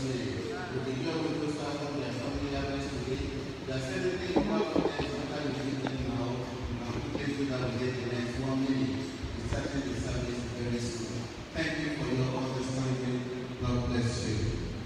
name. With the young people start up their family average today, there's everything about them, sometimes we need them now, we can do that within the next 1 minute. We're starting the service very soon. Thank you for your understanding. God bless you.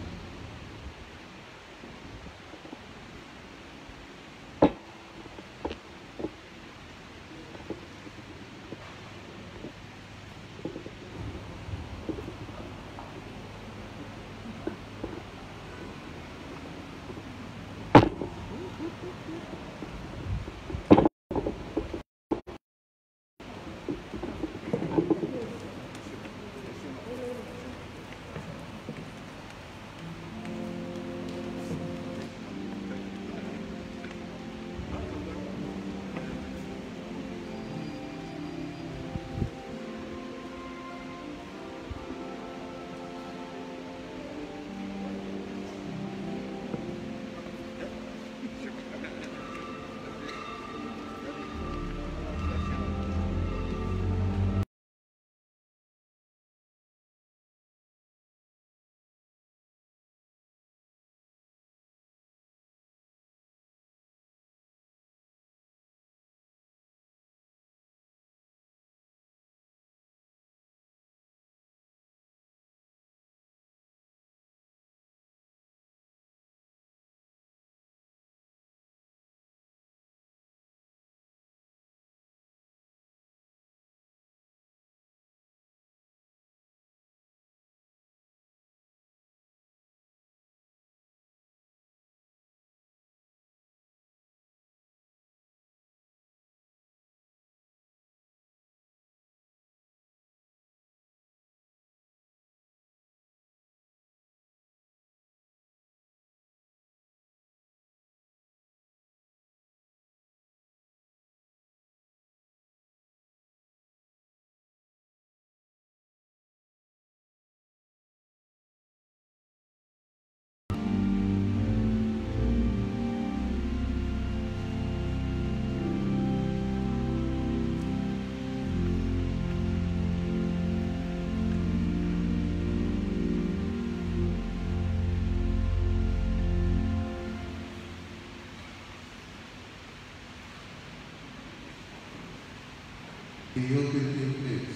The open place.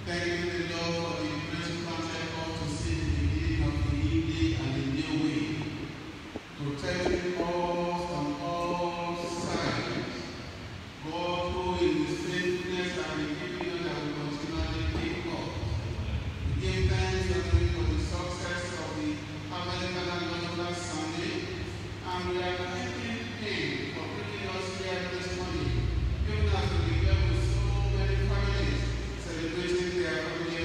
Thanking the Lord for the grace granted us to see the beginning of the evening and the new week. Protecting us on all sides. God who in His faithfulness and the giving that we continually give up. We give thanks unto Him for the success of the Anglican and last Sunday, and we are thanking Him for bringing us here this morning, giving us to be here with so many families celebrating their family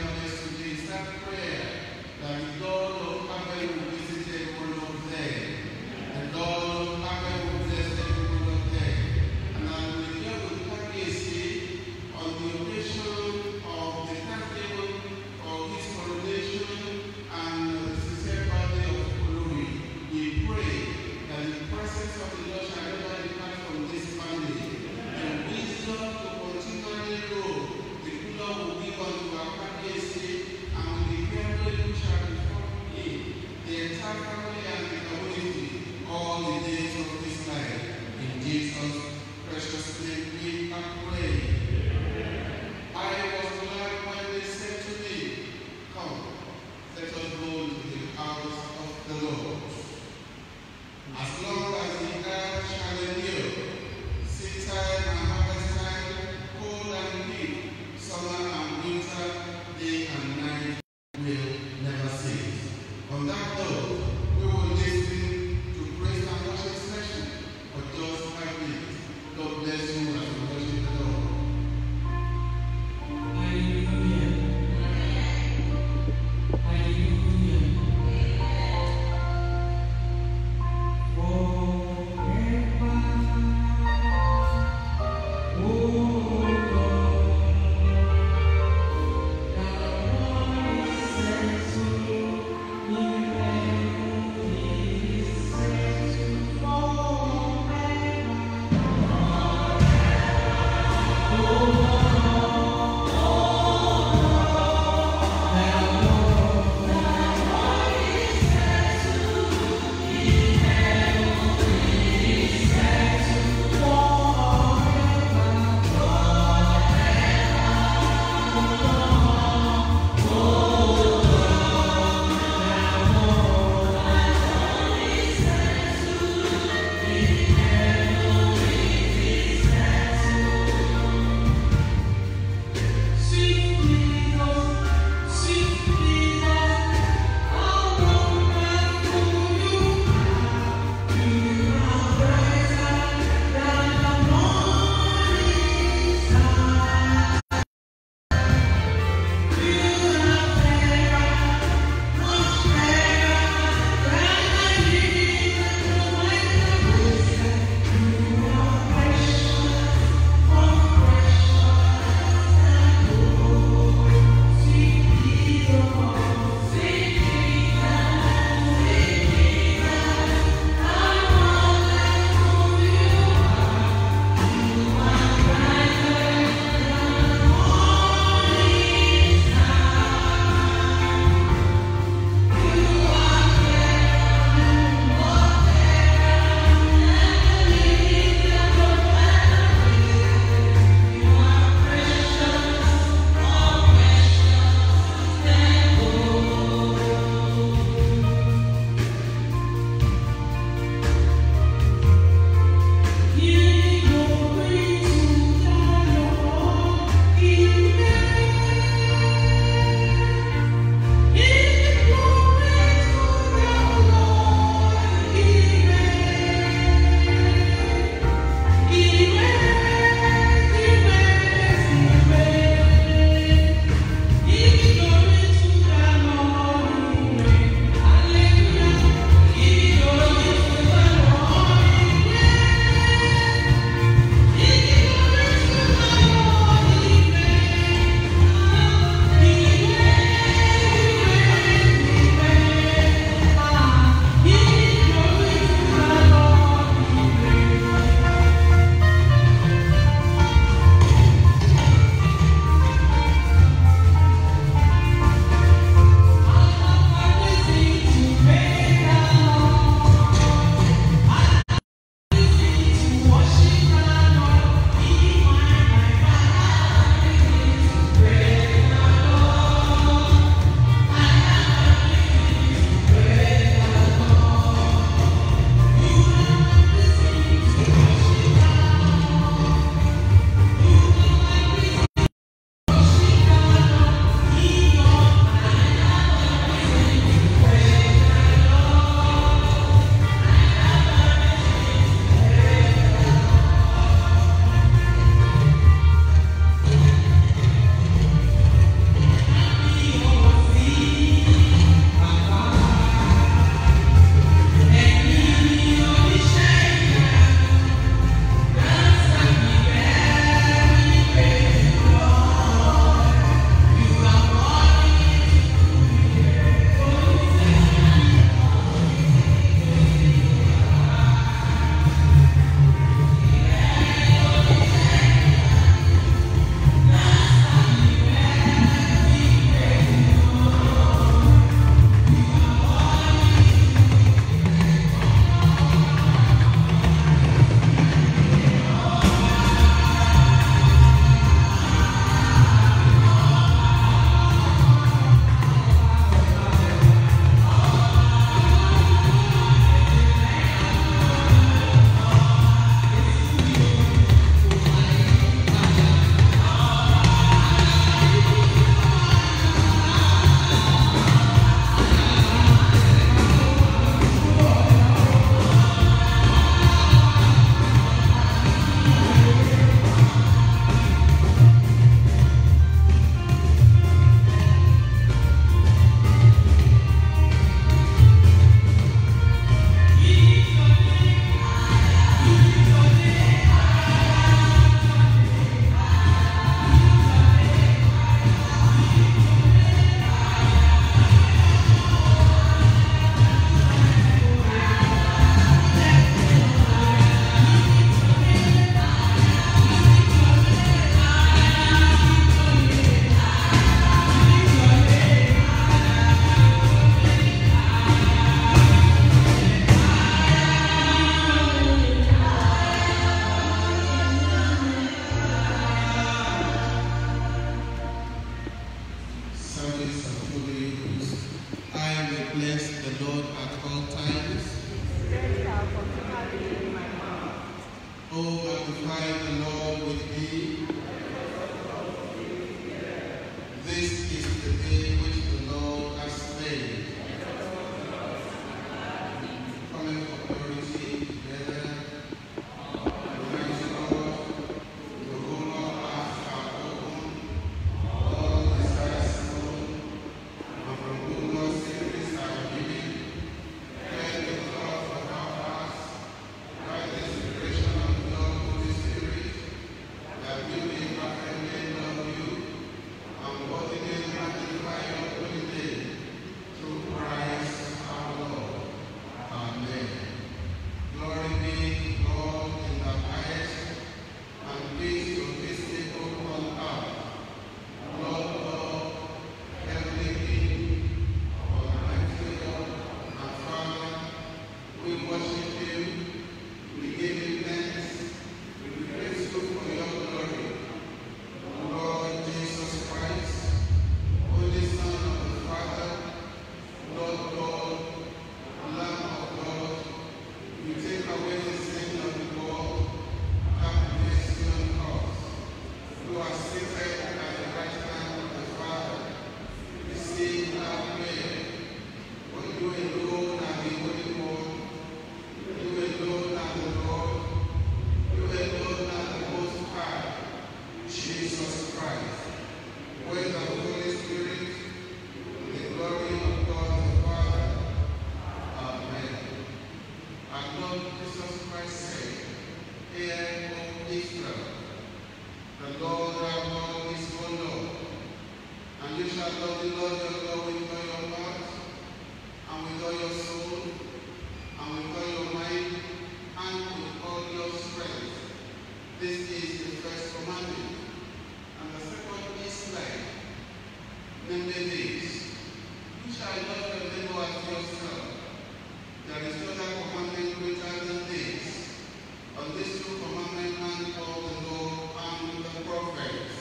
shall love the Lord your God with all your heart, and with all your soul, and with all your mind, and with all your strength. This is the first commandment. And the second is like, namely this: you shall love your neighbor as yourself. There is no other commandment greater than this. On these two commandments hang all the law and the prophets.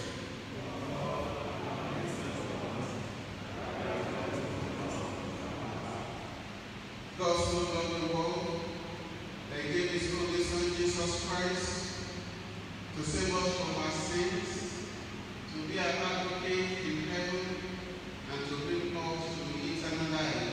God so loved the world that He gave His only Son Jesus Christ to save us from our sins, to be our advocate in heaven, and to bring us to eternal life.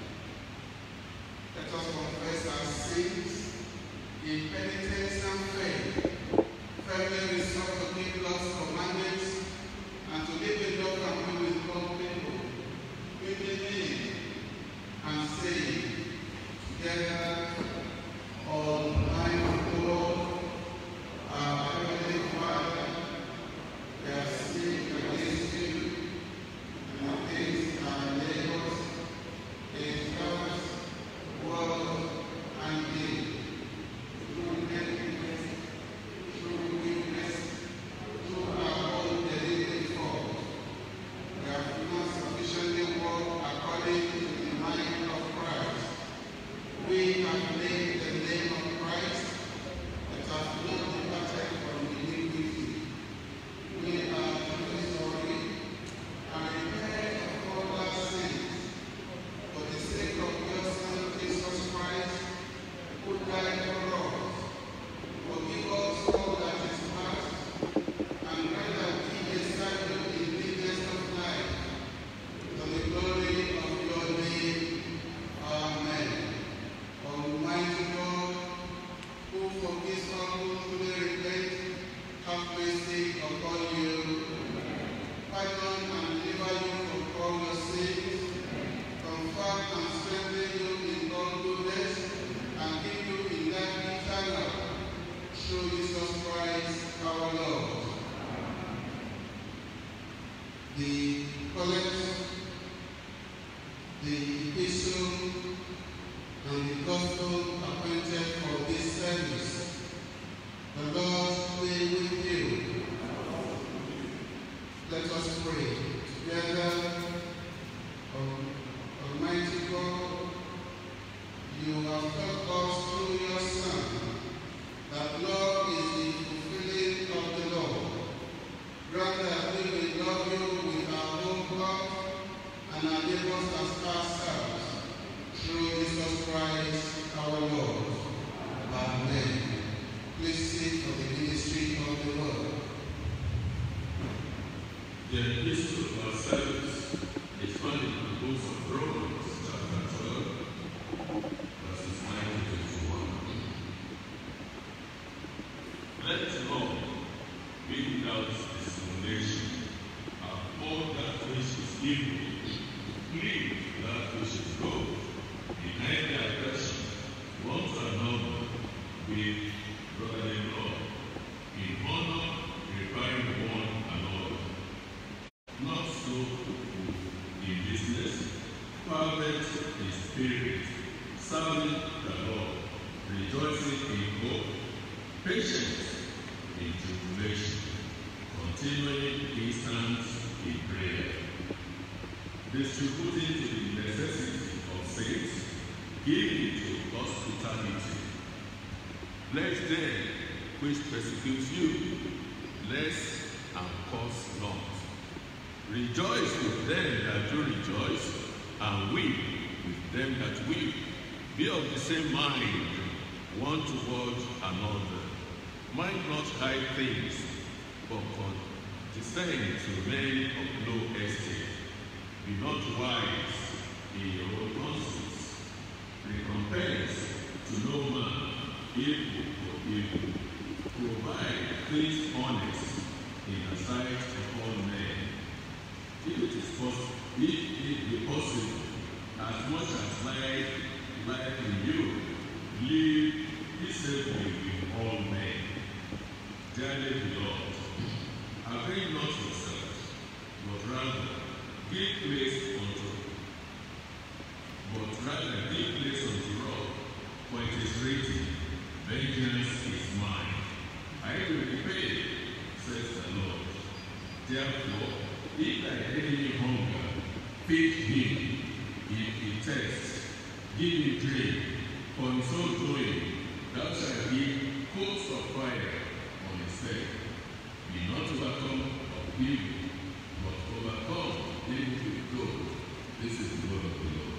Let us confess our sins in penitence and faith, firmly resolve to keep God's commandments, and to live in love and be with all people. We believe and say together, Almighty God, our Heavenly Father, we have sinned against you and against our neighbors, in thought, word, and deed. Through weakness, through our own deliberate fault, we have not sufficiently walked according to the mind of Christ. We have named the name of Christ, but have not departed from iniquity. We are truly sorry and repent of all our sins for the sake of your Son Jesus Christ, who died for us. Forgive us all that is past, and grant that we may serve you in newness of life, to the glory of your name. Amen. Almighty God, who forgives all who truly repent, have mercy upon you. Pardon and deliver you from all your sins, comfort and strengthen you in all goodness, and keep you in life eternal, through Jesus Christ our Lord. The collect, the epistle, and the gospel appointed for this service. The Lord be with you. Let us pray together. Almighty God, you have taught us through your Son that love is the fulfilling of the law. Grant that we will love you with our whole heart and our neighbors as ourselves, through Jesus Christ our Lord. Amen. Please sit for the ministry of the word. The epistle of our service is found in the book of Romans, chapter 12, verses 9 to 21. Let love be without discrimination. Abhor that which is evil, cleave that which is good. Behind the aggression, one to another with brotherly love, in honor, replying one another. Not slothful in business, fervent in spirit, serving the Lord, rejoicing in hope, patient in tribulation, continuing instant in prayer, distributing to the necessity of saints, giving to hospitality. Bless them which persecute you, bless and curse not. Rejoice with them that do rejoice, and weep with them that weep. Be of the same mind, one toward another. Mind not high things, but condescend to men of low estate. Be not wise in your own conscience. Recompense to no man evil for evil. Provide things honest in the sight of all men. If it is possible, if it be possible, as much as life in you, live peaceably with all men. Dearly beloved, avenge not yourselves, but rather give place unto, but rather give place unto wrath, for it is written, vengeance is mine. I will repay, says the Lord. Therefore, if thy enemy hunger, feed him. If he thirsts, give him drink. For in so doing, thou shalt heap coals of fire on his head. Be not overcome of evil, but overcome evil with good. This is the word of the Lord.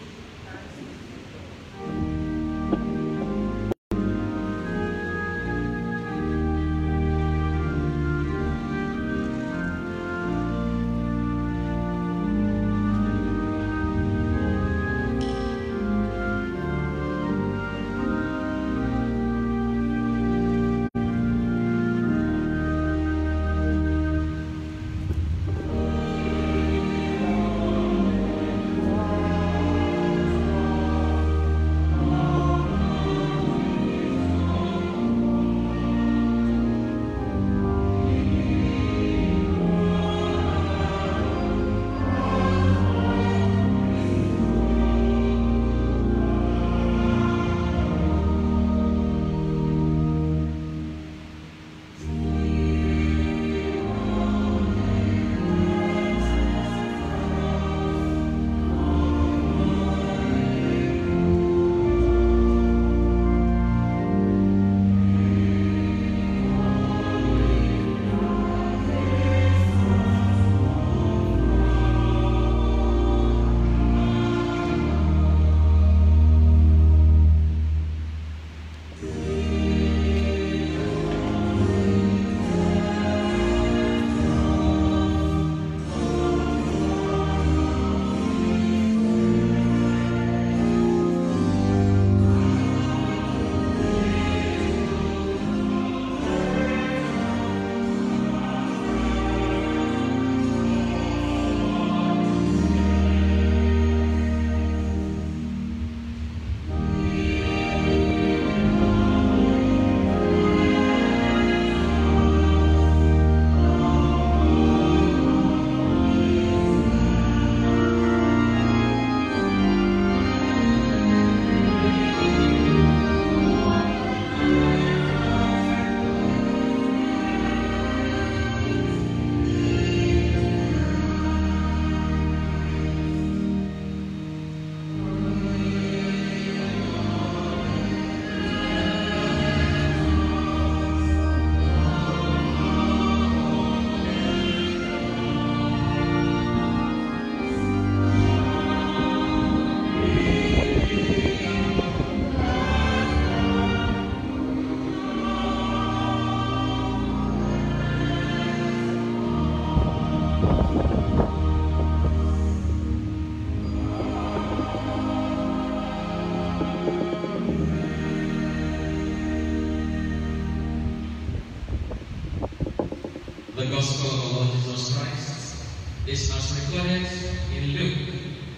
The Gospel of our Lord Jesus Christ is as recorded in Luke,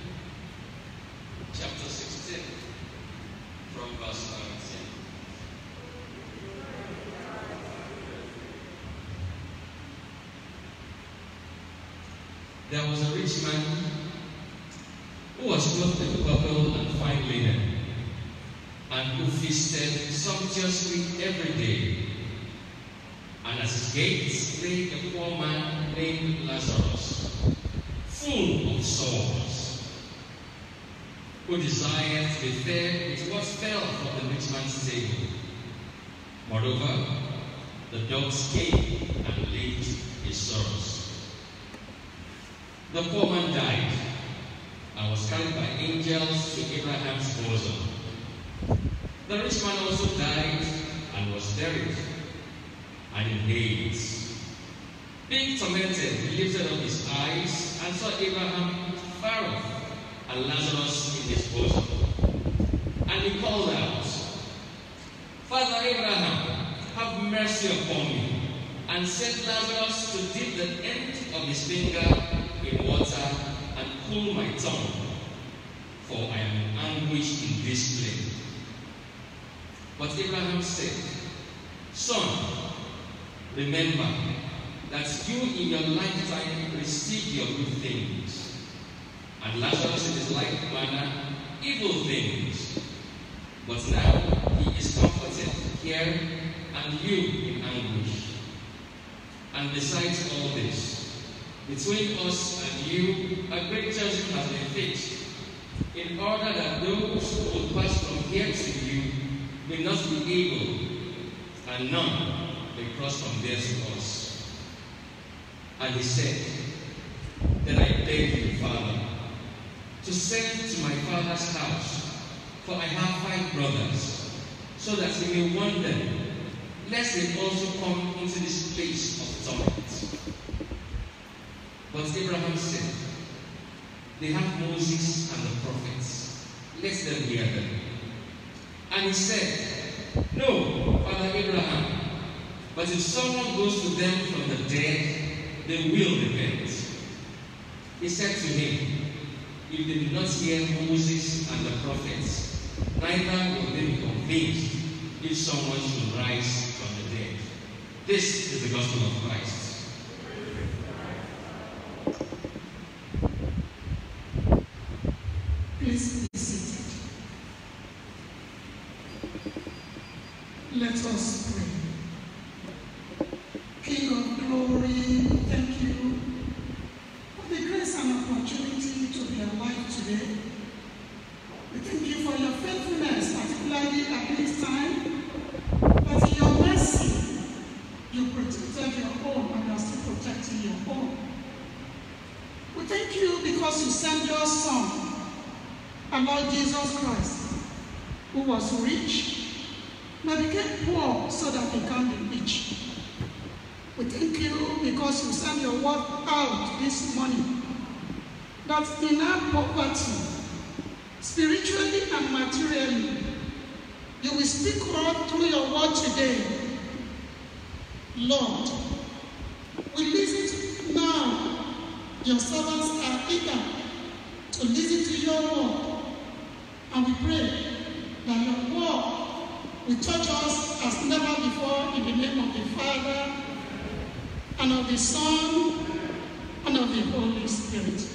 chapter 16, from verse 19. There was a rich man who was clothed in purple and fine linen, and who feasted sumptuously every day. And at his gates lay a poor man named Lazarus, full of sores, who desired to be fed with what fell from the rich man's table. Moreover, the dogs came and licked his sores. The poor man died and was carried by angels to Abraham's bosom. The rich man also died and was buried. And in Hades, being tormented, he lifted up his eyes and saw Abraham far off and Lazarus in his bosom. And he called out, Father Abraham, have mercy upon me, and send Lazarus to dip the end of his finger in water and cool my tongue, for I am in anguish in this flame. But Abraham said, Son, remember that you in your lifetime received your good things, and Lazarus in his like manner evil things. But now he is comforted here, and you in anguish. And besides all this, between us and you a great chasm has been fixed, in order that those who will pass from here to you may not be able, and none may cross from there to us. And he said, Then I beg you, Father, to send to my father's house, for I have 5 brothers, so that he may warn them, lest they also come into this place of torment. But Abraham said, They have Moses and the prophets, let them hear them. And he said, No, Father Abraham, but if someone goes to them from the dead, they will repent. He said to him, If they do not hear Moses and the prophets, neither will they be convinced if someone should rise from the dead. This is the gospel of Christ. Please be seated. Let us pray. King of glory, thank you for the grace and opportunity to be alive today. We thank you for your faithfulness, particularly at this time, that in your mercy you protected your own and you are still protecting your own. We thank you because you sent your Son, our Lord Jesus Christ, who was rich, but became poor so that he can be rich. We thank you because you sent your word out this morning, that in our poverty, spiritually and materially, you will speak out through your word today. Lord, we listen now. Your servants are eager to listen to your word. And we pray that your word will touch us as never before in the name of the Father, and of the Son, and of the Holy Spirit.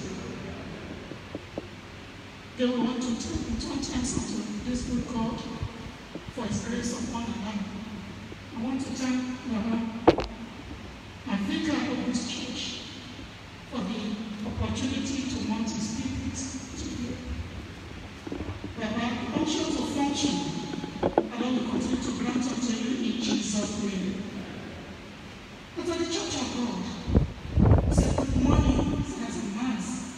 Then we want to turn thanks unto this good God for his grace upon our life. I want to thank Baba and Vicar of this church for the opportunity to want to speak today. Baba, the unction to function, and all will continue to grant unto you in Jesus' name. But for the Church of God, say good morning, sinners and mass.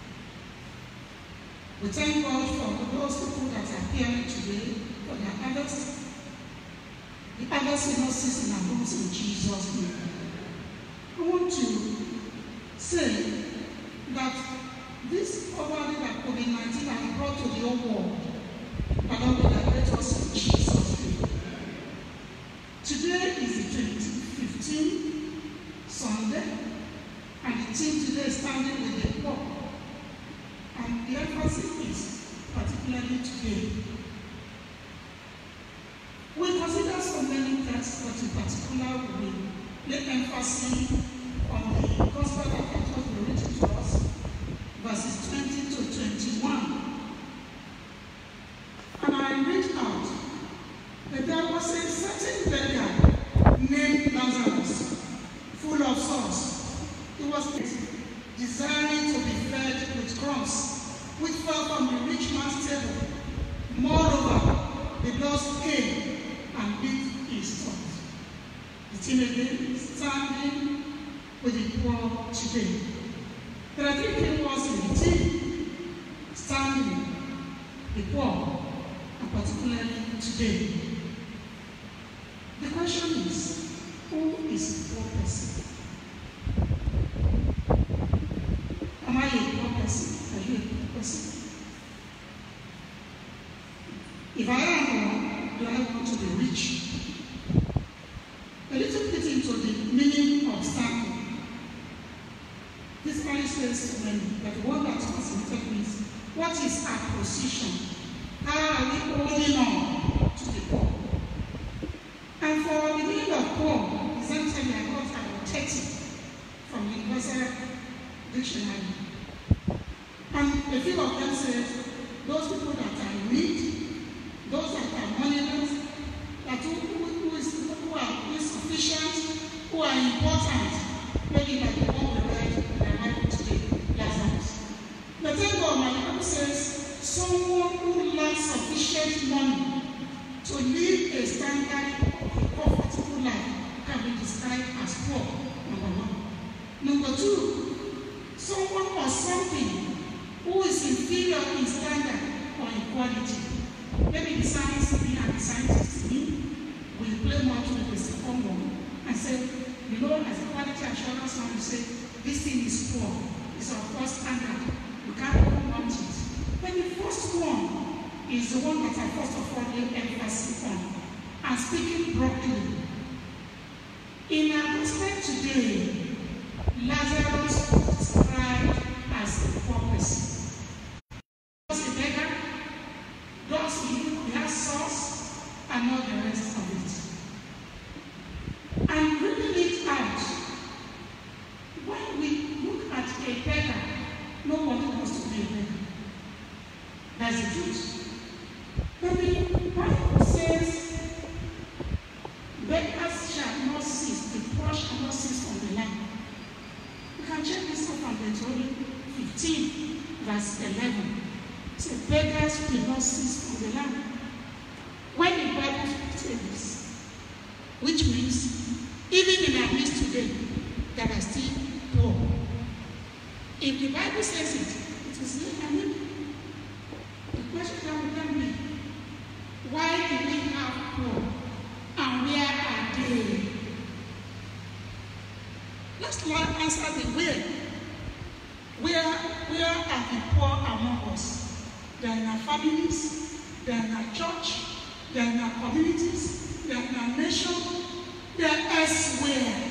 We thank God for those people that are here today, for their others. The others will not cease in our homes in Jesus' name. I want to say that this poverty that COVID-19 has brought to the whole world, and God will liberate us in Jesus' name. Today is the 2015 Sunday, and the team today is standing with the poor. And the emphasis is particularly today. We consider so many texts, but in particular we lay emphasis on the gospel that has just been written to us, verses 20 to 21. And I read out that there was a certain beggar named Lazarus, full of sauce. He was desiring to be fed with crumbs, which fell from the rich man's table. Moreover, the dogs came and beat his tongue. The teenager standing with the poor today. There are 3 people in the team standing, the poor, and particularly today. The question is, who is the poor person? Am I a poor person? Are you a poor person? If I am, do I want to be rich? A little bit into the meaning of standing. This only says to many, but the one that fascinated me is, what is our position? How are we holding on to the poor? And for the meaning of poor, essentially I got about 30 from the Universal Dictionary. And a few of them said, those people that are in need, those that are moneyless, that who are insufficient, who are important, maybe like the one we read in the Bible today, Lazarus. But thank God, my Bible says, someone who lacks sufficient money to live a standard of comfortable life can be described as poor, number one. Number two, someone or something who is inferior in standard or in quality. Maybe the science me and the scientist me will play much with the second one and say, you know, as a quality assurance man, you say, this thing is poor, it's of poor standard, you can't want it. But the first one is the one that I first of all lay emphasis on. I'm speaking broadly. In our gospel today, Lazarus was described as a poor person. He was a beggar, thus he has sauce and all the rest of it. And reading it out, when we look at a beggar, nobody wants to be a beggar. That's the truth. But the Bible says, beggars shall not cease, the poor shall not cease from the land. You can check this out from Deuteronomy 15, verse 11. It says, beggars will not cease from the land. When the Bible says this, which means, even in our midst today, there are still poor. If the Bible says it, it is not an. The question that will then be, why do we have poor? And where are they? Let's answer the where. Where are the poor among us? They are in our families, they are in our church, they are in our communities, they are in our nation, they are elsewhere.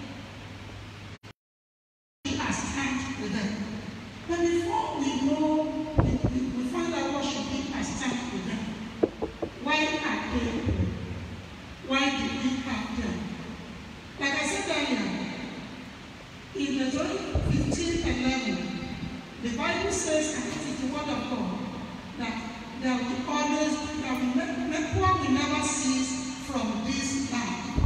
We are stand with them. But before we know, we find out what should be a stand with them. Why are they poor? Why do we have them? Like I said earlier, in Deuteronomy 15:11, the Bible says, and it is the word of God, that there will always, the poor will never cease from this land.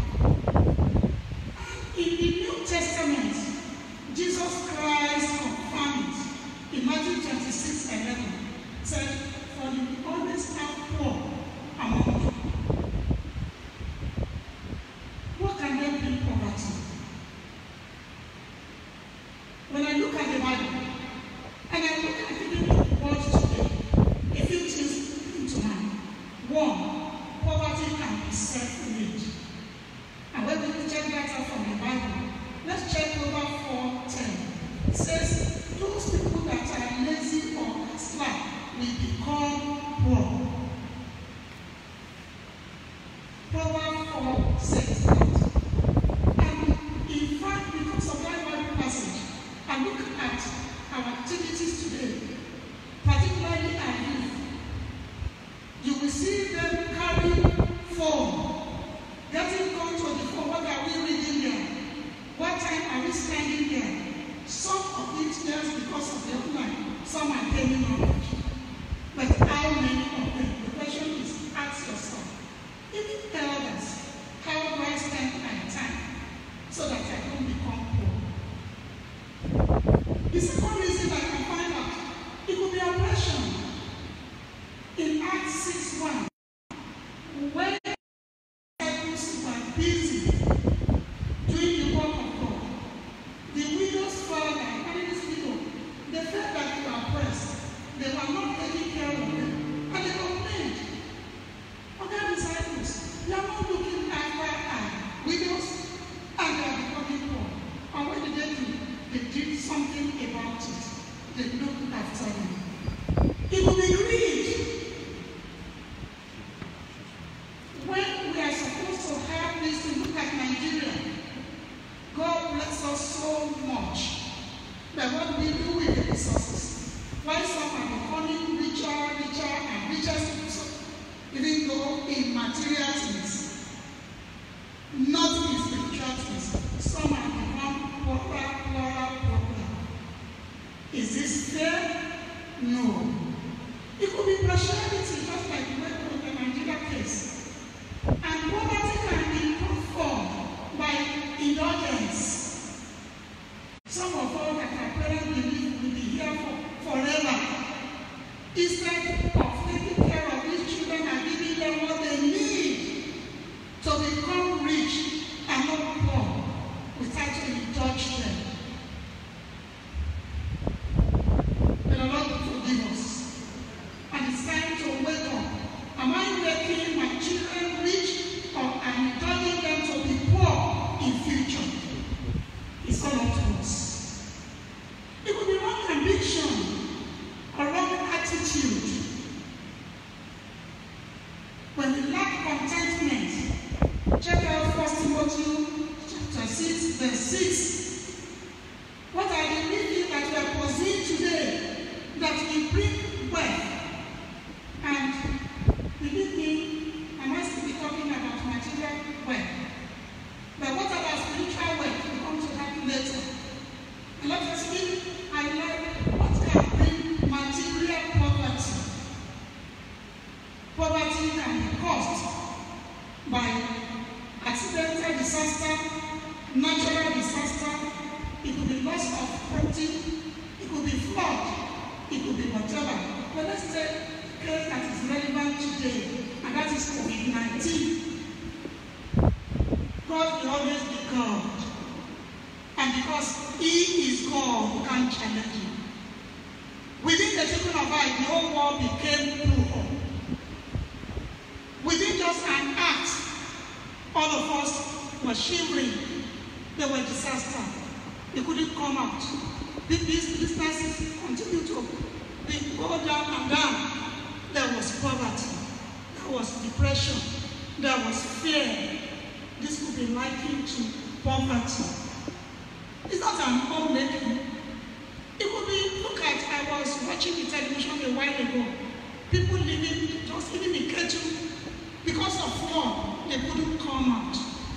In the New Testament, Jesus Christ confirmed it in Matthew 26:11. Said, for you will always have poor among you. What can there be poverty? When I look at the Bible, and I look at even the world today, a few things come to mind. One, poverty can be self-made. And when we check that out from the Bible, let's check over 4:10. It says, those people that are lazy or slack will become poor. Proverbs 4 says that. And in fact, because of that Bible passage, I look at our activities today, particularly our youth, you will see them carrying phone, getting called to the phone. What are we reading there? What time are we spending there? Some of it just because of the online, some are paying knowledge. But how many of them? The question is, ask yourself. Even elders, how do I spend my time so that I don't become poor? The second reason I can find out, it could be oppression. In Acts 6:1, when the disciples were busy doing the work of God, the widows father and these people, they felt that they were oppressed. They were not taking care of them. And they complained. Other disciples, they are not looking after our widows and they are becoming poor. And what did they do? They did something about it. They looked after them. It will be greed. When we are supposed to have this, to look at Nigeria, God bless us so much. But what do we do with the resources? Why some are becoming richer, and richer, even though in material things, not in spiritual things, some are become poorer. Is this fair? No. It could be partiality, just like the way of the Nigeria case. And poverty can be performed by indulgence. Some of us that our parents believe will be here forever. Instead of taking care of these children and giving them what they need to become rich and not poor, we start to indulge them. May the Lord forgive us. And it's time to wake up. Am I making my children rich, or am I indulging them to be poor in future? It's all up to us. It could be wrong conviction or wrong attitude. When we lack contentment, check out 1 Timothy chapter 6, verse 6. What are the living that we are pursuing today that will bring wealth? And believe me, I must be talking about material wealth. But what about spiritual wealth? We'll come to that later. And let us highlight what can bring material poverty. Poverty can be caused by accidental disaster, natural disaster. It could be loss of property, it could be flood, it could be whatever. But let's take a case that is relevant today, and that is COVID-19. God will always be God. And because He is God, who can't challenge Him. Within the twinkling of an eye, the whole world became poor. Within just an act, all of us were shivering. There were disaster. They couldn't come out. These businesses continued to go down and down. There was poverty. There was depression. There was fear. This could be likened to poverty. It's not an home making. It could be, look at, I was watching the television a while ago. People living, just living in Ketu. Because of flood, they couldn't come out.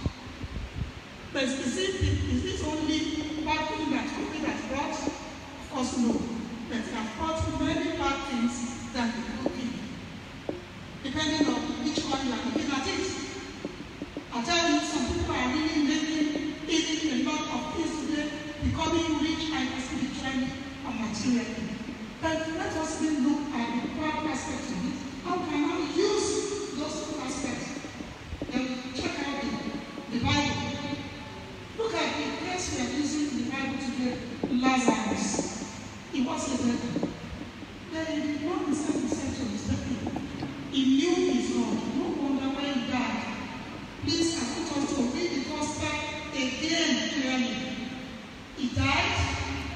But is this only bad thing that COVID has brought? Of course, no. But it has brought many bad things than the good thing. Depending on which one you are looking at it. I'll tell you, some people are really eating a lot of things today, becoming rich either spiritually or materially. But let us then look at the proper aspect of it. How can I use those two aspects? Then check out the Bible. Look at the place we are using in the Bible today, Lazarus. He was a beggar. Then he did not inside himself to his beggar. He knew his God. No wonder when he died. Please, I want us to read the gospel again clearly. He died.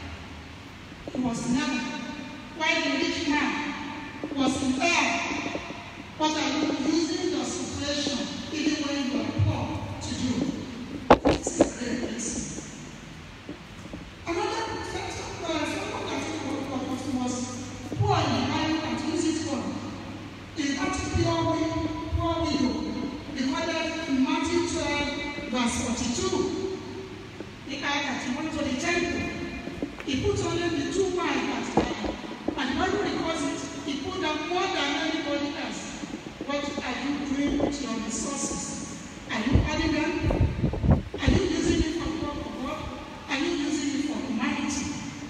He was in heaven. While the rich man was in hell. What are you using your situation, even when you are poor, to do? It's a great lesson. Another fellow that was poor in the Bible and use it for is that poor widow. Recorded in Matthew 12, verse 42. The guy that he went to the temple, he put only the 2 wives that died. And the Bible records it, he put down more than anybody else. What are you doing with your resources? Are you adding them? Are you using it for the work of God? Are you using it for humanity?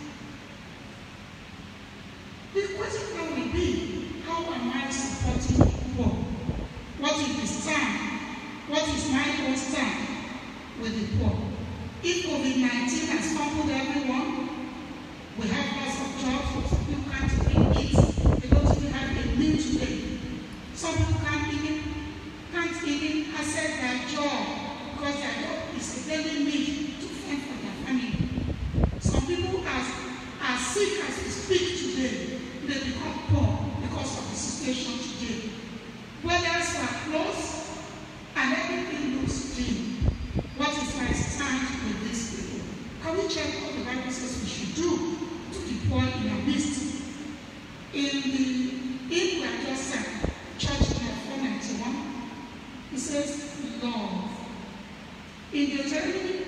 The question now will be, how am I supporting the poor? What is the stand? What is my own stand with the poor? If COVID-19 has toppled everyone, we have lots of jobs. Some people can't even eat. They don't even have a meal today. Some people can't even access their job because their job is daily need to fend for their family. Some people are sick as we speak today. They become poor because of the situation today. Weathers are closed and everything looks dim. What is my stand with these people? Can we check what the Bible says we should do to the poor in our midst? In the hymn we just sang, Church 491, it says, love. In Deuteronomy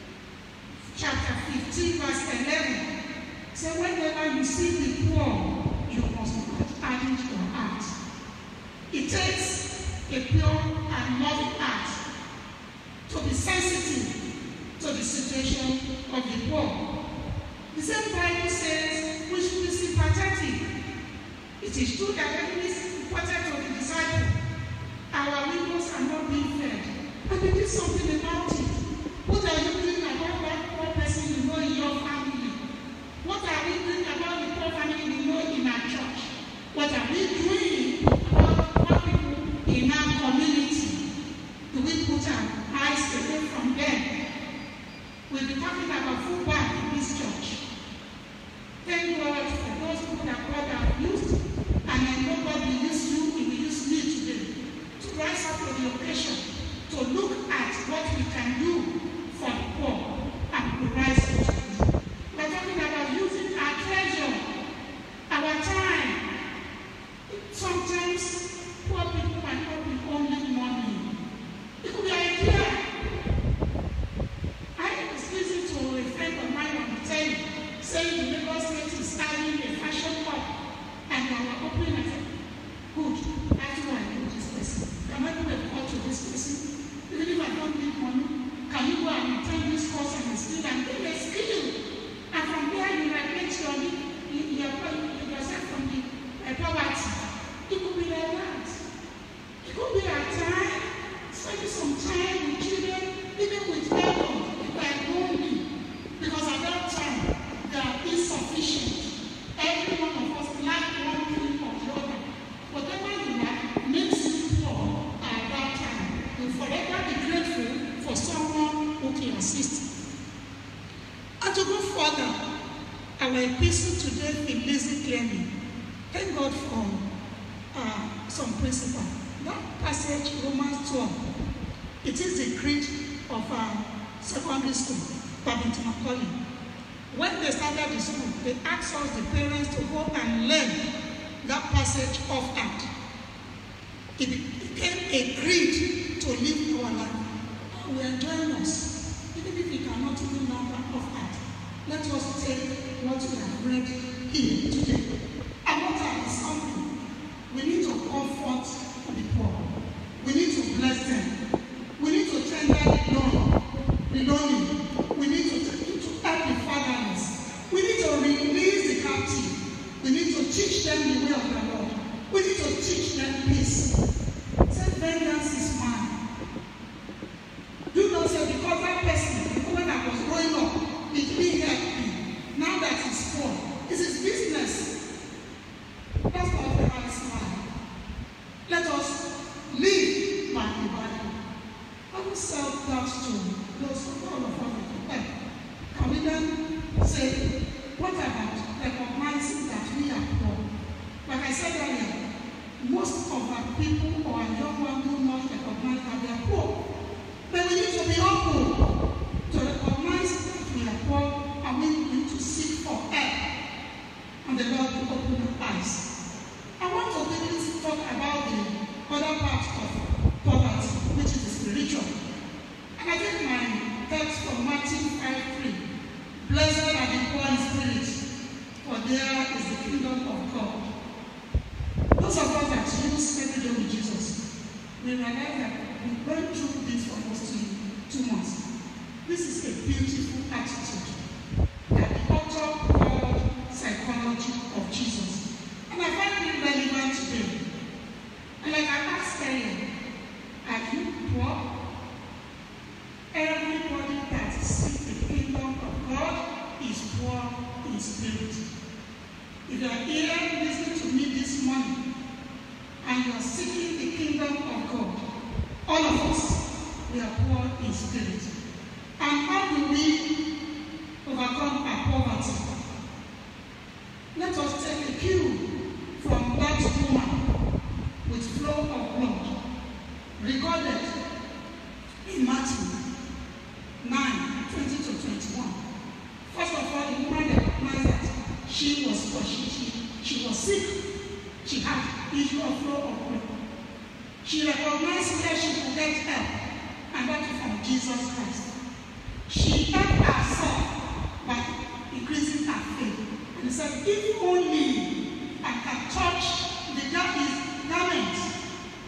chapter 15, verse 11, so whenever you see the poor It takes a pure and loving heart to be sensitive to the situation of the poor. The same Bible says we should be sympathetic. It is true that when it's important to the disciples, our widows are not being fed. And we do something about it. What are you doing about that poor person you know in your family? What are we doing about the poor family we know in our church? What are we doing about poor people in our community? Do we put our eyes away from them? We'll be talking about food bank in this church. Thank God for those people that God has used, and I know God will use you, He will use me today to rise up to the occasion, to look at what we can do for the poor and to rise up to it. We're talking about using our treasure, our time. Sometimes poor people might not be only money. It could be idea. I was listening to a friend of mine on the telly saying the Lagos State is having a fashion hub, and they were opening it. Good. How do I know this person? Can I do a call to this person? Even if I don't need money, can you go and attend this course and skill and gain a skill? And from there you regulate yourself from the poverty. It could be like that. It could be a time, spending some time with children, even with adults, if they are lonely. Because at that time, they are insufficient. Every one of us lack one thing or the other. Whatever you lack makes you poor at that time. You forever be grateful for someone who can assist. And to go further, our epistle today in lazy clearly. Thank God for some principle. That passage, Romans 12, it is the creed of secondary school, Babington Macaulay. When they started the school, they asked us, the parents, to go and learn that passage off heart. It became a creed to live our life. We are enjoying us, even if we cannot even learn that off heart. Let us take what we have read here today. And what are something? We need to comfort the poor. We need to bless them. We need to tender the lonely. We need to help the fatherless. We need to release the captive. We need to teach them the way of the Lord. We need to teach them peace. Say, vengeance is mine. Do not say, because that person, when I was growing up, it didn't help me. Now that he's poor, it's his business. That's not the right smile. Let us live like the Bible. I will self-doubt to those who all of us. Can we then say, what about recognizing that we are poor? Like I said earlier, most of our people or our young ones do not recognize that they are poor. But we need to be humble to recognize that we are poor, and we need to seek for help. And the Lord will open our eyes. I want to quickly talk about the other part of poverty, which is the spiritual. And I take my text from Matthew 5:3. Blessed are the poor in spirit, for there is the kingdom of God. Those of us that use every day with Jesus, we realize that we went through this for almost 2 months. This is a beautiful attitude that the author called psychology of Jesus. And I find it relevant today. And like I asked earlier, are you poor? Everybody that seeks the kingdom of God is poor in spirit. If you are here listening to me this morning and you are seeking the kingdom of God, all of us, we are poor in spirit. And how do we overcome our poverty? Let us take a cue from that woman with flow of blood recorded in Matthew 9:20-21. First of all, the woman recognized that she was poor. She was sick. She had issue of flow of blood. She recognized where she could get help, and that is from Jesus Christ. She helped herself by increasing her faith. And he said, if only I can touch the garment,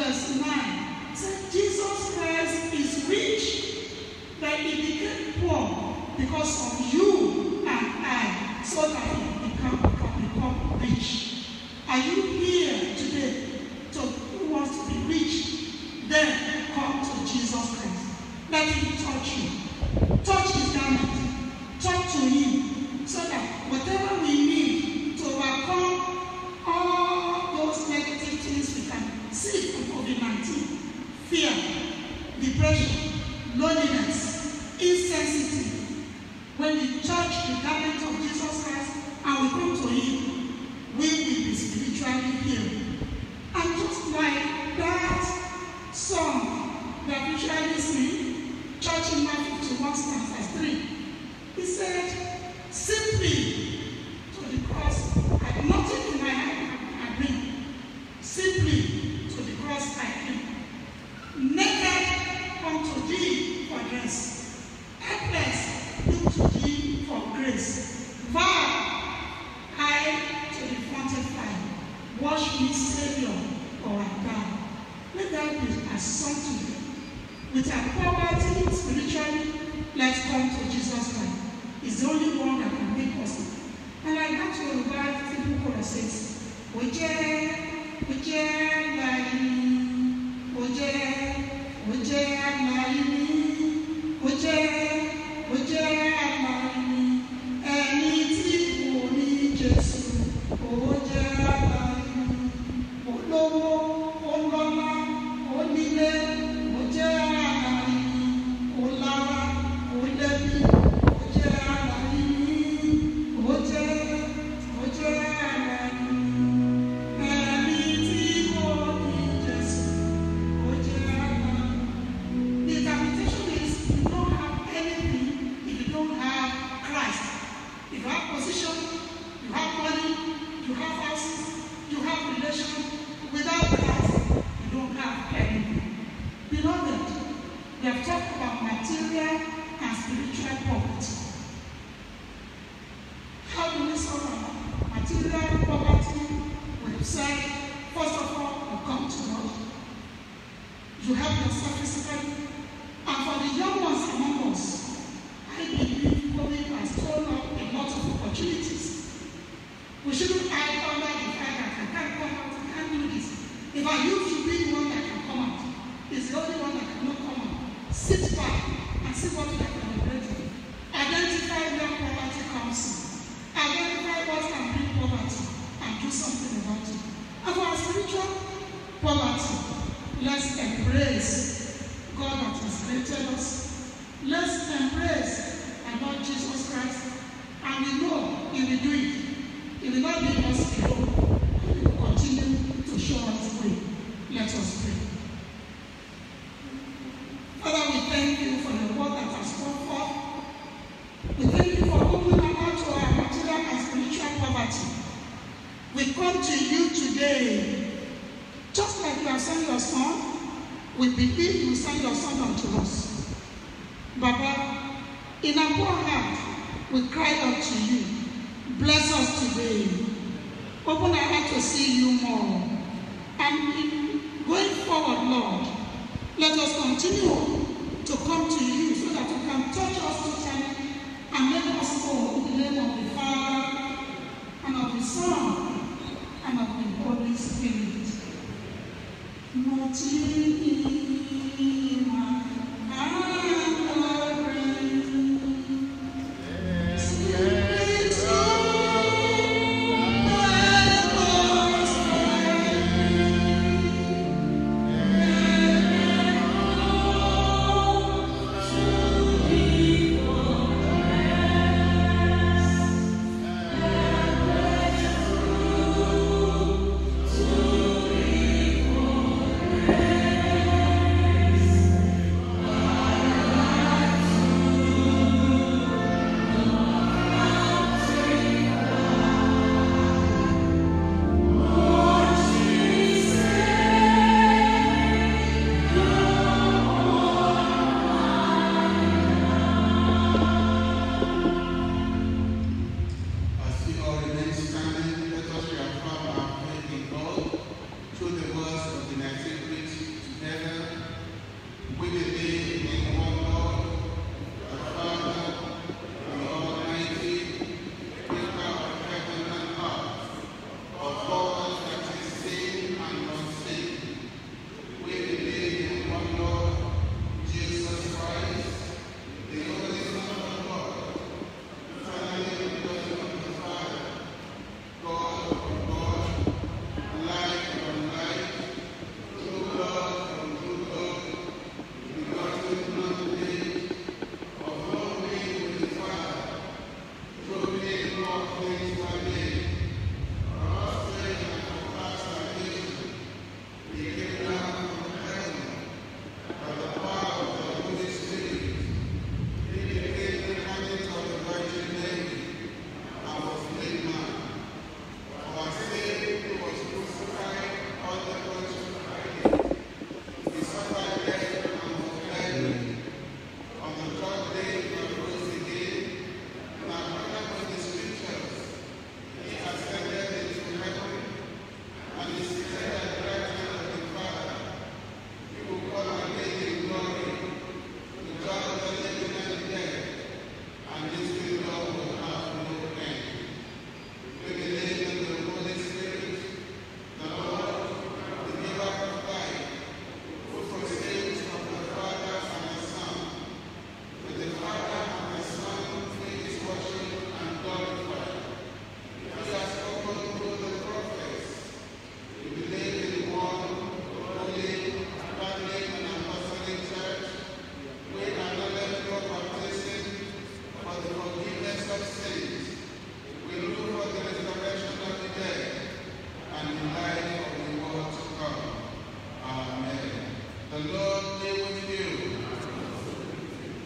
verse 9 said, Jesus Christ is rich, that he became poor because of you and I, so that he can become rich. Are you here today who wants to be rich? Then come to Jesus Christ. Let him touch you. Touch his garment. Talk to him so that whatever we need to overcome all those negative things we can see from COVID-19, fear, depression, loneliness, insensitivity. When we touch the garment of Jesus Christ and we come to him, we will be spiritually healed. And just like that song that we usually sing, Church in Matthew 51 verse 3, he said, simply to the cross, I have nothing in my hand I bring. Simply to the cross I came. Naked come to thee for dress. Helpless look to thee for grace. Vow high to the fountain fire. Wash me, Savior, or I die. Let that be a song to you. With our poverty spiritually, let's come to Jesus Christ. He's the only one that can make us. And I got to invite people who says,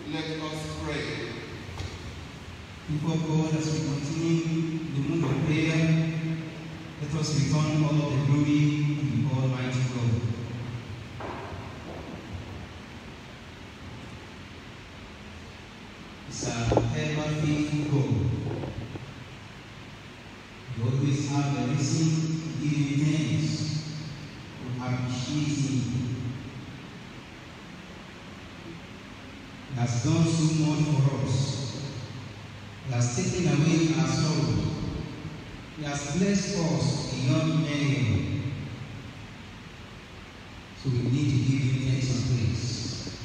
Let us pray. Before God, as we continue the move of prayer, let us return all the glory to the Almighty God. It's a ever faithful God. You always have a reason to give you thanks, to appreciate Him. He has done so much for us. He has taken away our sorrow. He has blessed us beyond measure. So we need to give Him thanks and praise.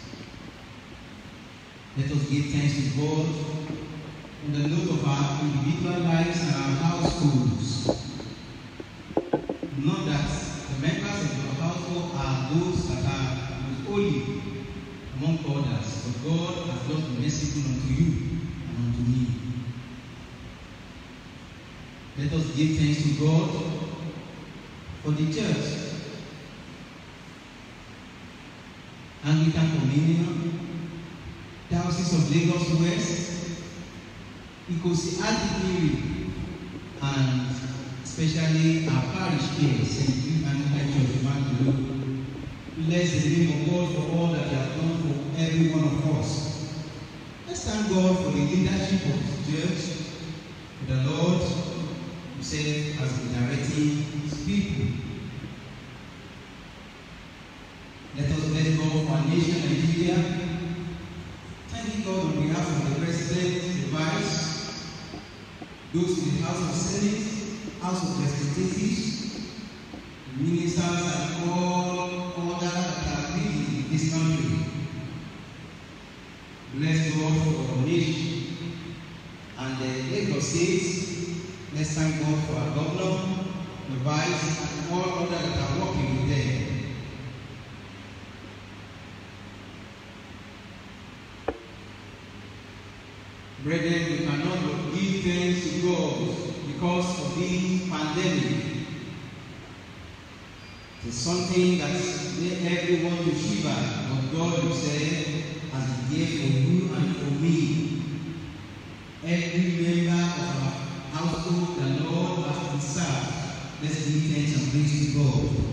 Let us give thanks to God on the note of our individual lives and our households. Not that the members of your household are those that are holy among others, but God has just been merciful unto you and unto me. Let us give thanks to God for the church, Anglican Communion, Diocese of Lagos West, Anglican, and especially our parish here, St. Jude Anglican Church, Magodo. Bless the name of God for all that He has done for every one of us. Let's thank God for the leadership of the church, for the Lord Himself has been directing His people. Let us bless God for our nation, Nigeria. Thank God on behalf of the President, the Vice, those in the House of Senate, House of Representatives, ministers, and all others that are living in this country. Bless God for our nation. And the Lagos State, let's thank God for our governor, the Vice, and all others that are working with them. Brethren, we cannot but give thanks to God because of this pandemic. It's something that made everyone to shiver, but God Himself has been there for you and for me. Every member of our household, the Lord has been served. Let's give thanks and praise to God.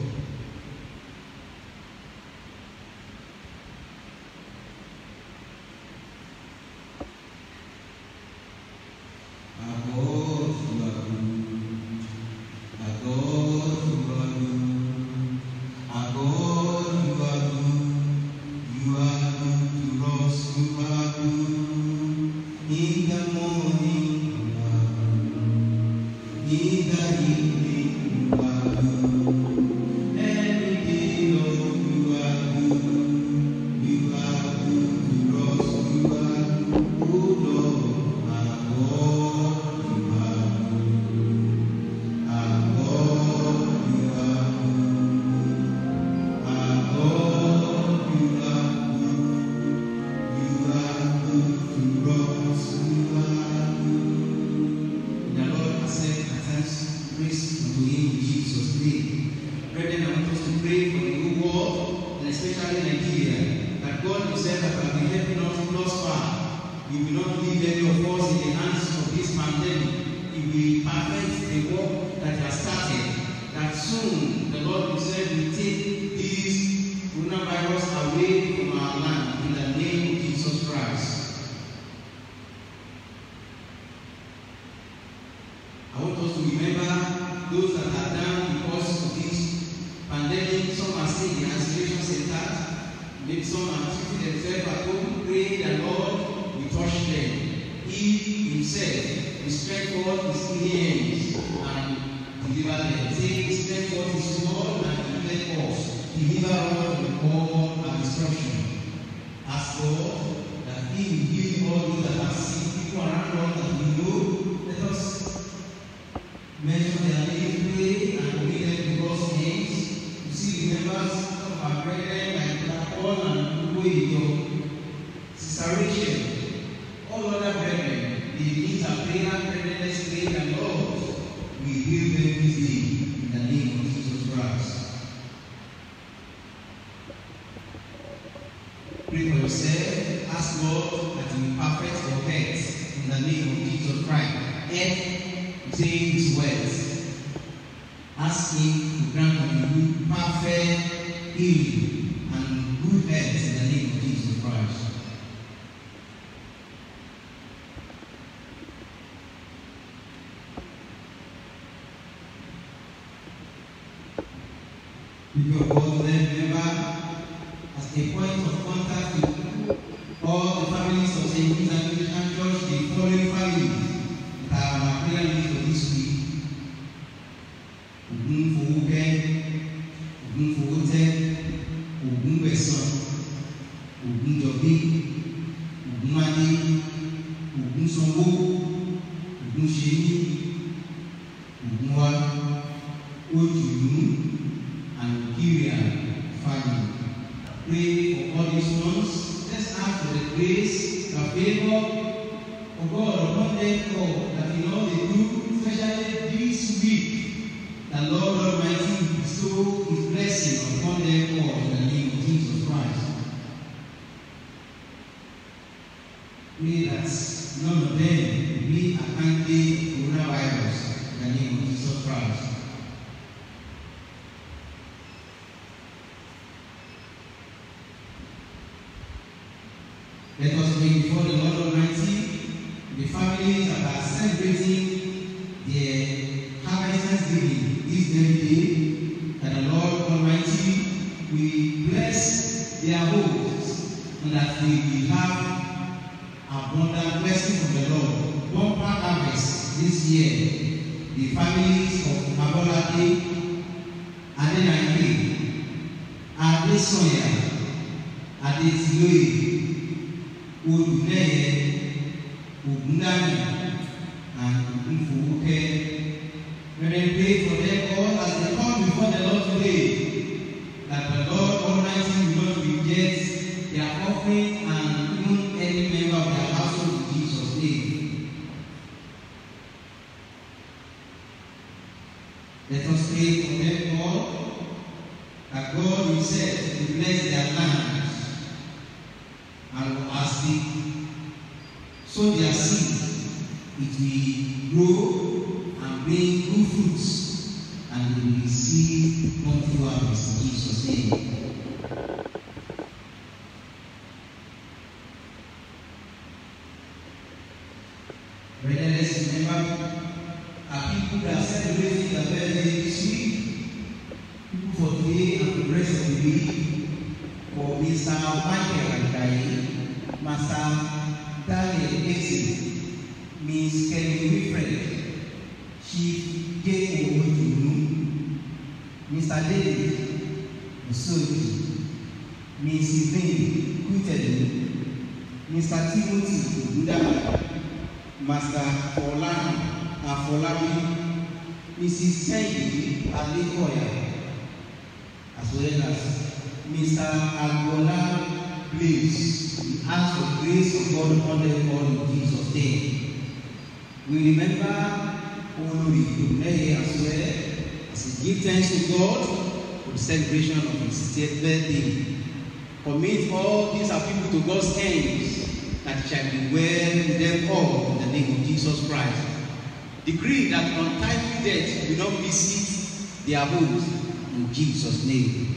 Pray for yourself. Ask God that He will perfect your health in the name of Jesus Christ. And say His words. Ask Him to grant unto you perfect healing and good health in the name of Jesus Christ. People of God, remember as a point of contact with all the families of St. Jude Anglican Church, the following families that are our prayer needs for this week. Ogun Fowókẹ́, Ogun Fowótẹ́, Ogun Gbẹ̀san, Ogun Jọ̀bí, Ogun Adé, Ogun Sanwó, Ogun Ṣèyí, Ogun Wa, Ojúlú, and Kyria family. Pray for all these ones. Let's ask for the grace, the favor of God upon them all, that in all they do, especially this week, the Lord Almighty will bestow His blessing upon them all in the name of Jesus Christ. Pray that none of them will be affected coronavirus in the name of Jesus Christ. Let us bring before the Lord Almighty the families that are celebrating their harvest Thanksgiving this very day, that the Lord Almighty will bless their homes and that they will have abundant blessing from the Lord. Bumper harvest this year. The families of Magodo, Anglican, Adesoya, Adesiloye, Uduneye, Ugundani, and Fowókẹ́. When they pray for them all as they come before the Lord today, that the Lord Almighty will not reject their offering and even any member of their household in Jesus' name. Let us pray for them all, that God Himself will bless their lands. And as they sow their seed, it will grow and bring good fruits, and they will receive plentiful harvest in Jesus' name. Brethren, let's remember our people that are celebrating their birthday this week. People for today and for the rest of the week. For Mr. Michael Ajayi, Master Daniel Eze, Miss Kelly Wilfred, Chief J. Ojunu, Mr. David Osoji, Miss Yvonne Kutedu, Mr. Timothy Oguda, Master Afolabi, Mrs. Sandy Adekoya, as well as Mr. Agbola Blaze. We ask for grace of God upon them all in Jesus' name. We remember Olori Oduneye as well, as we give thanks to God for the celebration of His 60th birthday. Commit all these are people to God's hands, that it shall be well with them all in the name of Jesus Christ. Decree that untimely death will not visit their homes in Jesus' name.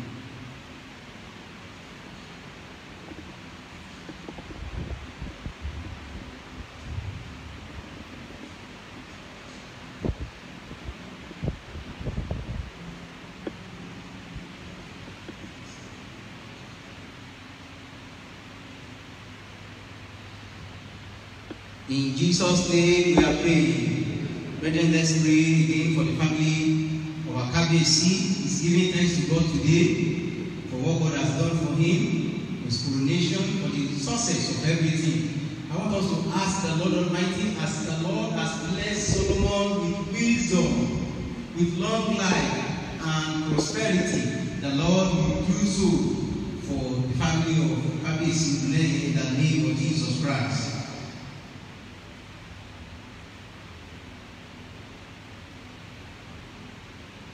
In Jesus' name we are praying. Brethren, let's pray again for the family of our KBC. He's giving thanks to God today for what God has done for him, his coronation, for the success of everything. I want us to ask the Lord Almighty, as the Lord has blessed Solomon with wisdom, with long life and prosperity, the Lord will do so for the family of KBC in the name of Jesus Christ.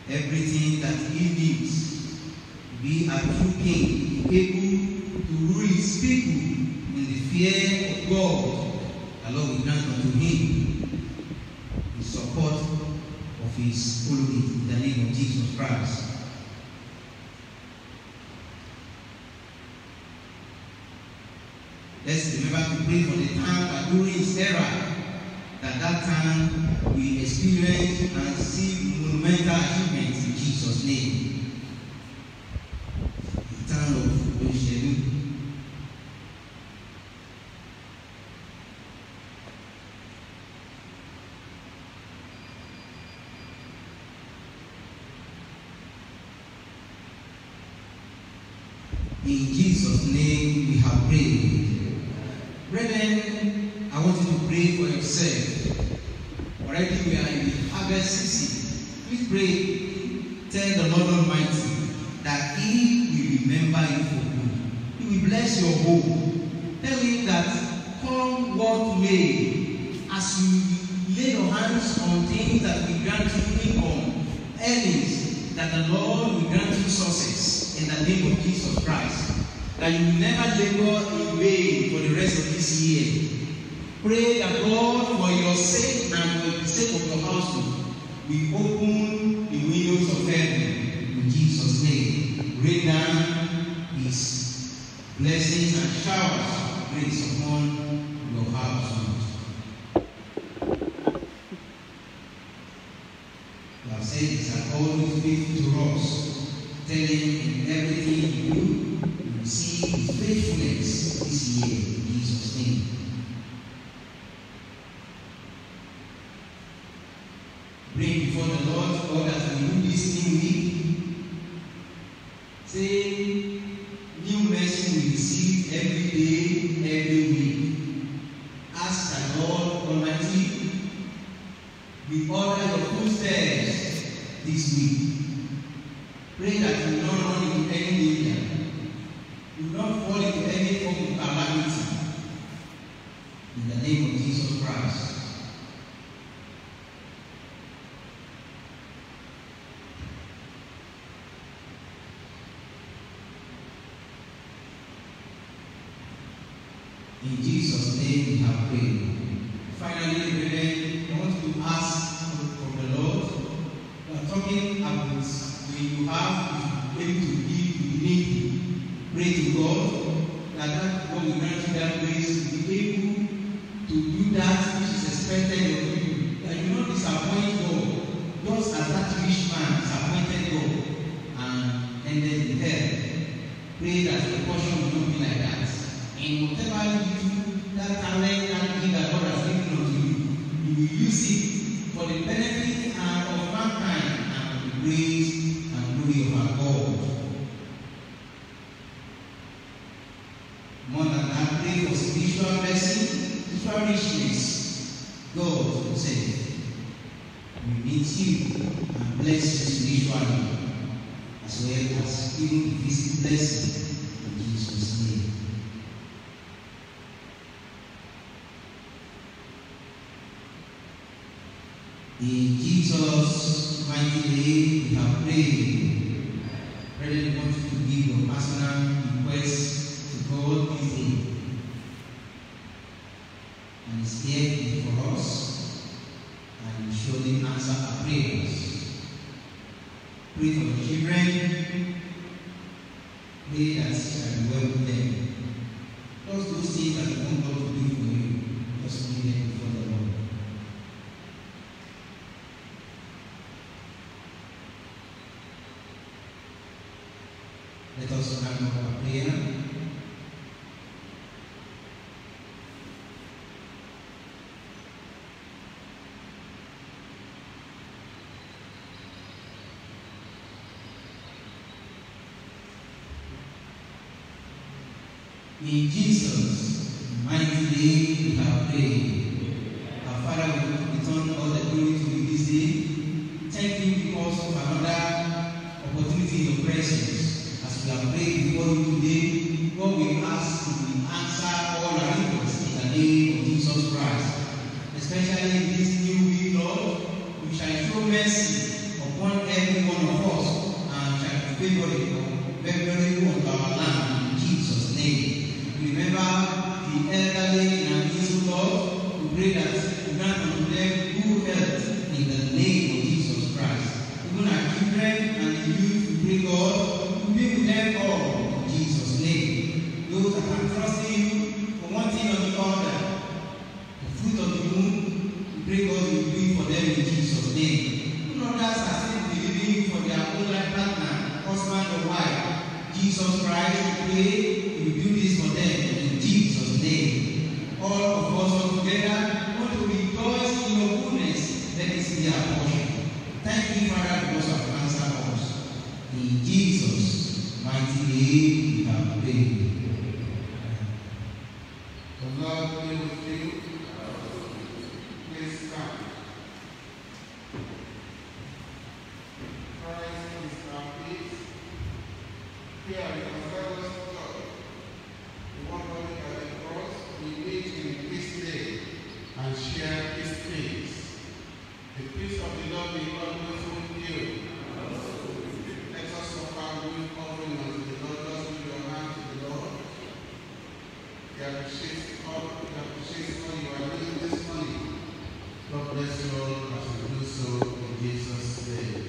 Everything that he needs, be a true king, able to rule his people in the fear of God, the Lord will grant unto him the support of his following in the name of Jesus Christ. Let's remember to pray for the time that during his era, that time we experience and see monumental achievements in Jesus' name. The town of Oshelu. In Jesus' name we have prayed. Brethren, I want you to pray for yourself. Already we are in the harvest season. Please pray. Tell the Lord Almighty that He will remember you for good. He will bless your home. Tell Him that come what may, as you lay your hands on things that will grant you income, earnings, that the Lord will grant you success in the name of Jesus Christ. That you will never labor in vain for the rest of this year. Pray that God, for your sake and for the sake of your household, will open the windows of heaven in Jesus' name. Rain down His blessings and showers of grace upon your household. You have said this and always faithful to us, telling in everything you do. See His faithfulness this year in Jesus' name. Bring before the Lord all that we do this new week. Say, new mercy we receive every day, every week. Ask the Lord Almighty, we order your footsteps this week. Pray that you will not run into any danger. You will not fall into any form of calamity. In the name of Jesus Christ. In Jesus' name we have prayed. Finally, brethren, I want to ask from the Lord. We are talking about when you have to be able to give to the needy. Pray to God that God will grant you that grace to be able to do that which is expected of you. That you will not disappoint God, just as that rich man disappointed God and ended in hell. Pray that your portion will not be like that. And whatever you do, that talent, that gift that God has given unto you, you will use it for the benefit of mankind and for the grace and glory of our God. More than that, pray for spiritual blessing, spiritual richness. God Himself will meet you and bless you spiritually, as well as giving the physical blessing in Jesus' name. In Jesus' mighty name we have prayed. Brethren, I want you to give your personal requests to God this day. And He's here for us and will surely answer our prayers. Pray for the children. Pray that it shall be well with them. Just those things that you want God to do for you, just bring them before the Lord. Let us have our prayer. In Jesus' mighty name we have prayed. Our Father, we return all the glory to you this day. Thank you because of another opportunity in your presence. As we have prayed before you today, God will ask you to answer all our requests in the name of Jesus Christ. Especially in this new week, Lord, we shall show mercy upon every one of us and shall be favorable unto our land in Jesus' name. We Jesus Christ, we pray you do this for them in Jesus' name. All of us all together want to rejoice in your goodness. Let it be our portion. Thank you, Father, because you have answered us. In Jesus' mighty name we have prayed. The Lord be with you. Please come. Christ is our peace. Here we confess God. The one body at the cross, we meet in this day and share His peace. The peace of the Lord be always with you. Let us offer good offering unto the Lord. Just with your hand to the Lord. He appreciates all you are doing this morning. God bless you all as you do so in Jesus' name.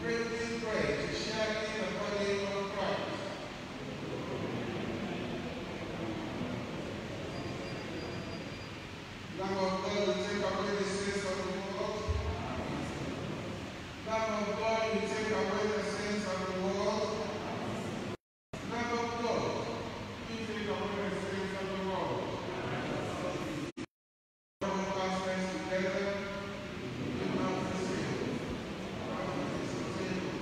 greatly pray to share in the body of Christ. Lamb of God, you take away the sins of the world. Lamb of God, you take away the sins of the world. Lamb of God, you take away the sins of the world. All of us rest together. We love the sin.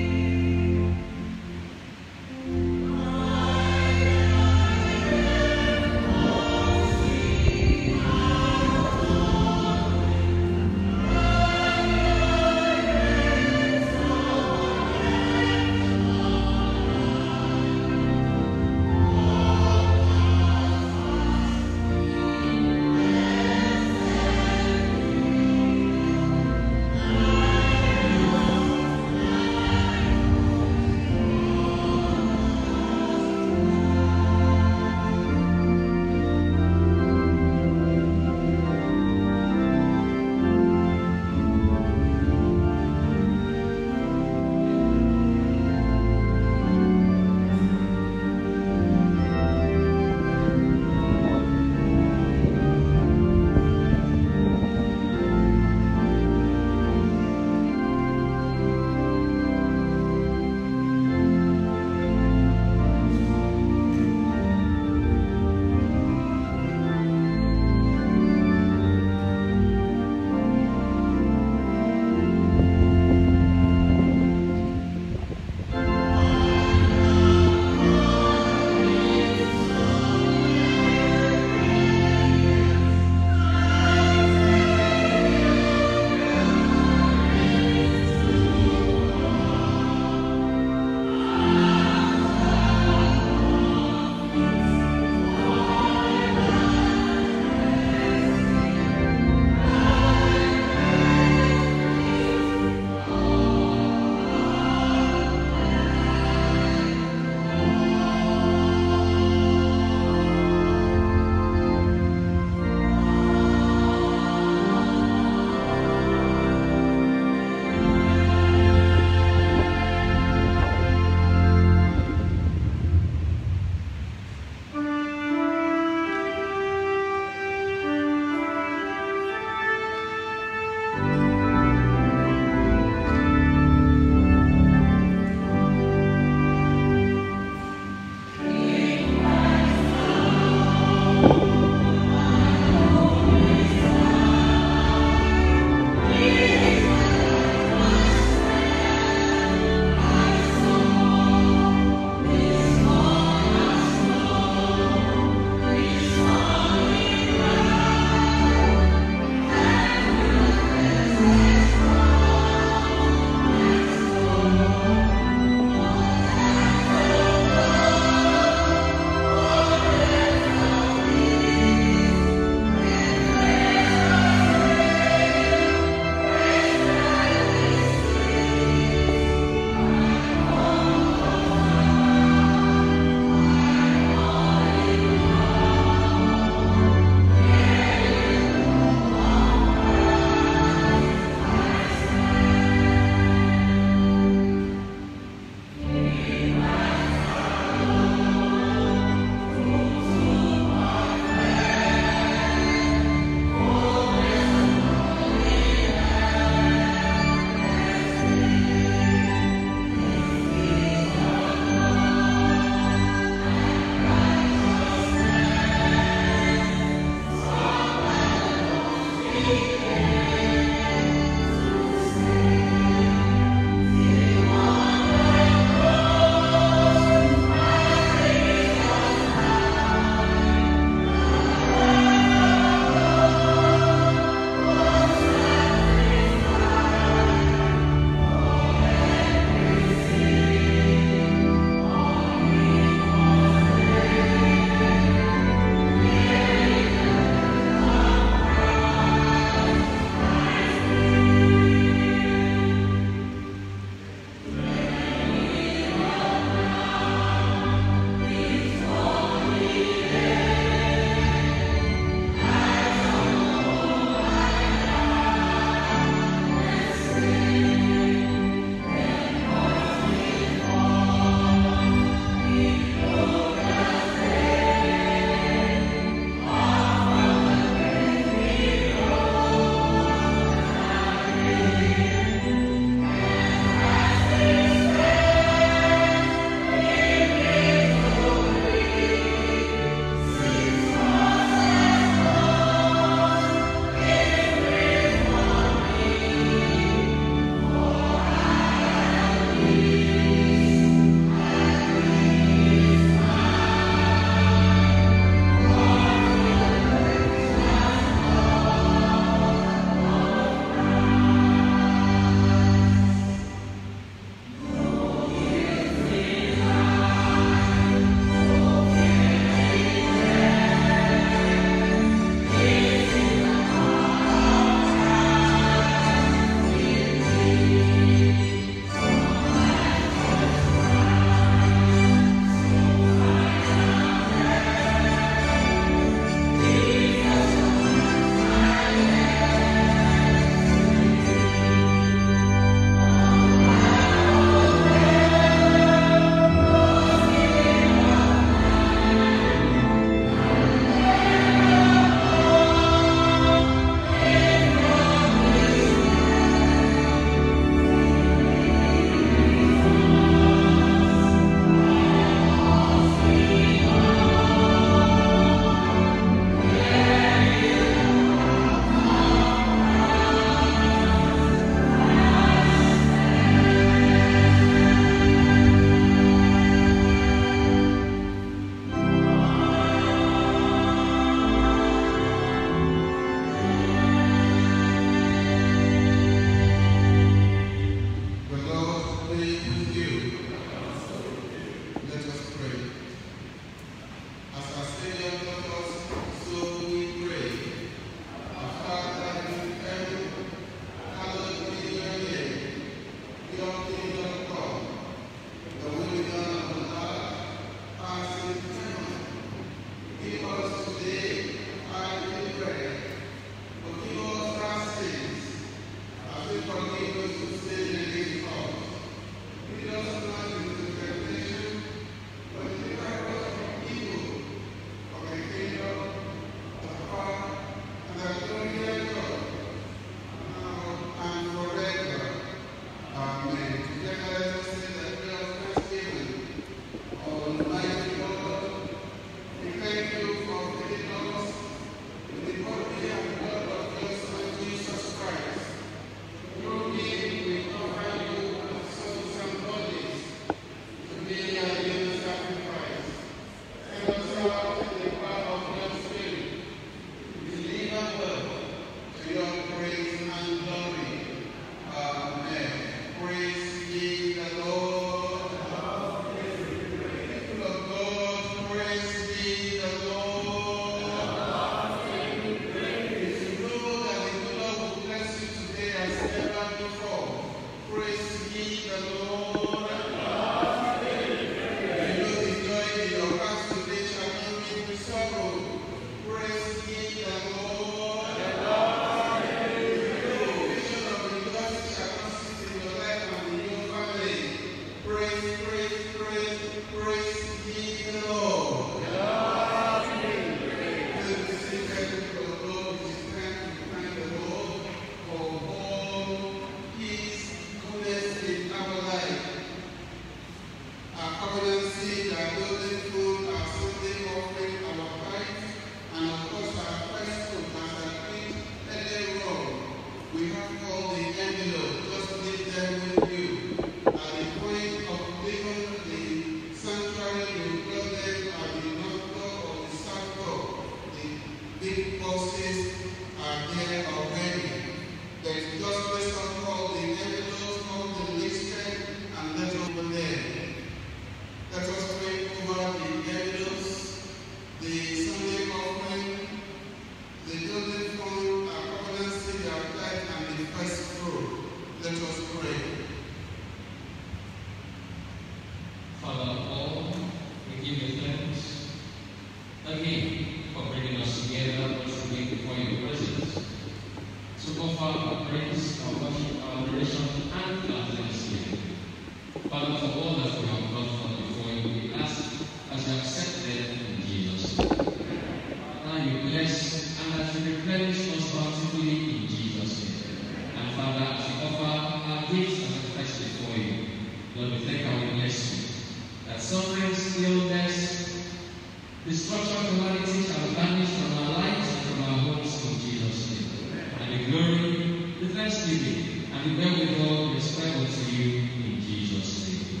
may God prescribe unto you in Jesus' name.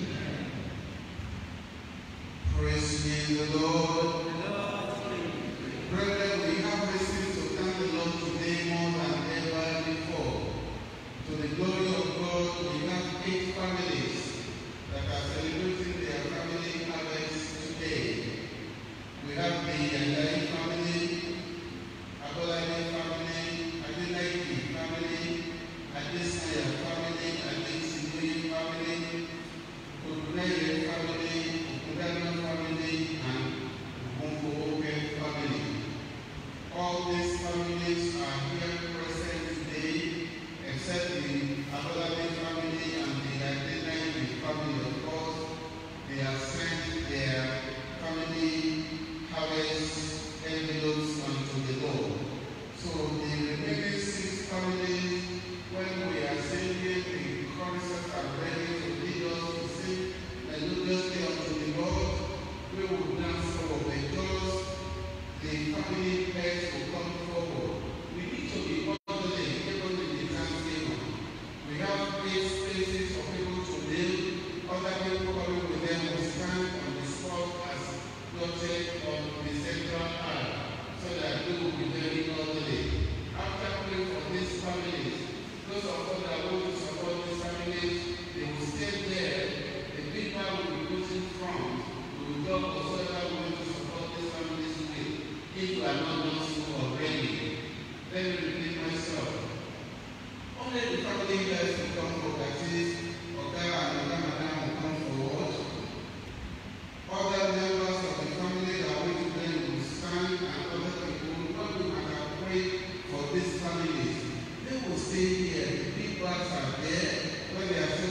Praise ye the Lord. Brethren, we have reason to thank the Lord today more than ever before. To the glory of God, we have 8 families that are celebrating their family harvest today. We have the Anglican family, Abolani family, Adelaide family, Adesanya family, Adesinoye family, Oduneye family, Okudano family, and Ogunfowoke family. All these families are here present today, except the Abolani family and the Adelaide family. Of course, they have sent their family harvest envelopes unto the Lord. So the remaining 6 families, when we are singing, the choruses are ready to lead us to sing melodiously unto the Lord. We will dance forward because the family heads will come forward. We need to be orderly, even in the thanksgiving. We have 8 spaces for people to kneel. Other people coming with them will stand on the spot as noted on the central aisle, so that we will be very orderly. After praying for these families, those of us that want to support these families, they will stay there. The people will be put in front. We will talk of whether we want to support these families with. If you are not done so already, let me repeat myself. Only the family guys will come forward, that is, Oga and Oga Madam will come forward. Other members of the family that are with them will stand, and other people, not do and pray for these families. They will stay here. The big bags are there. When they are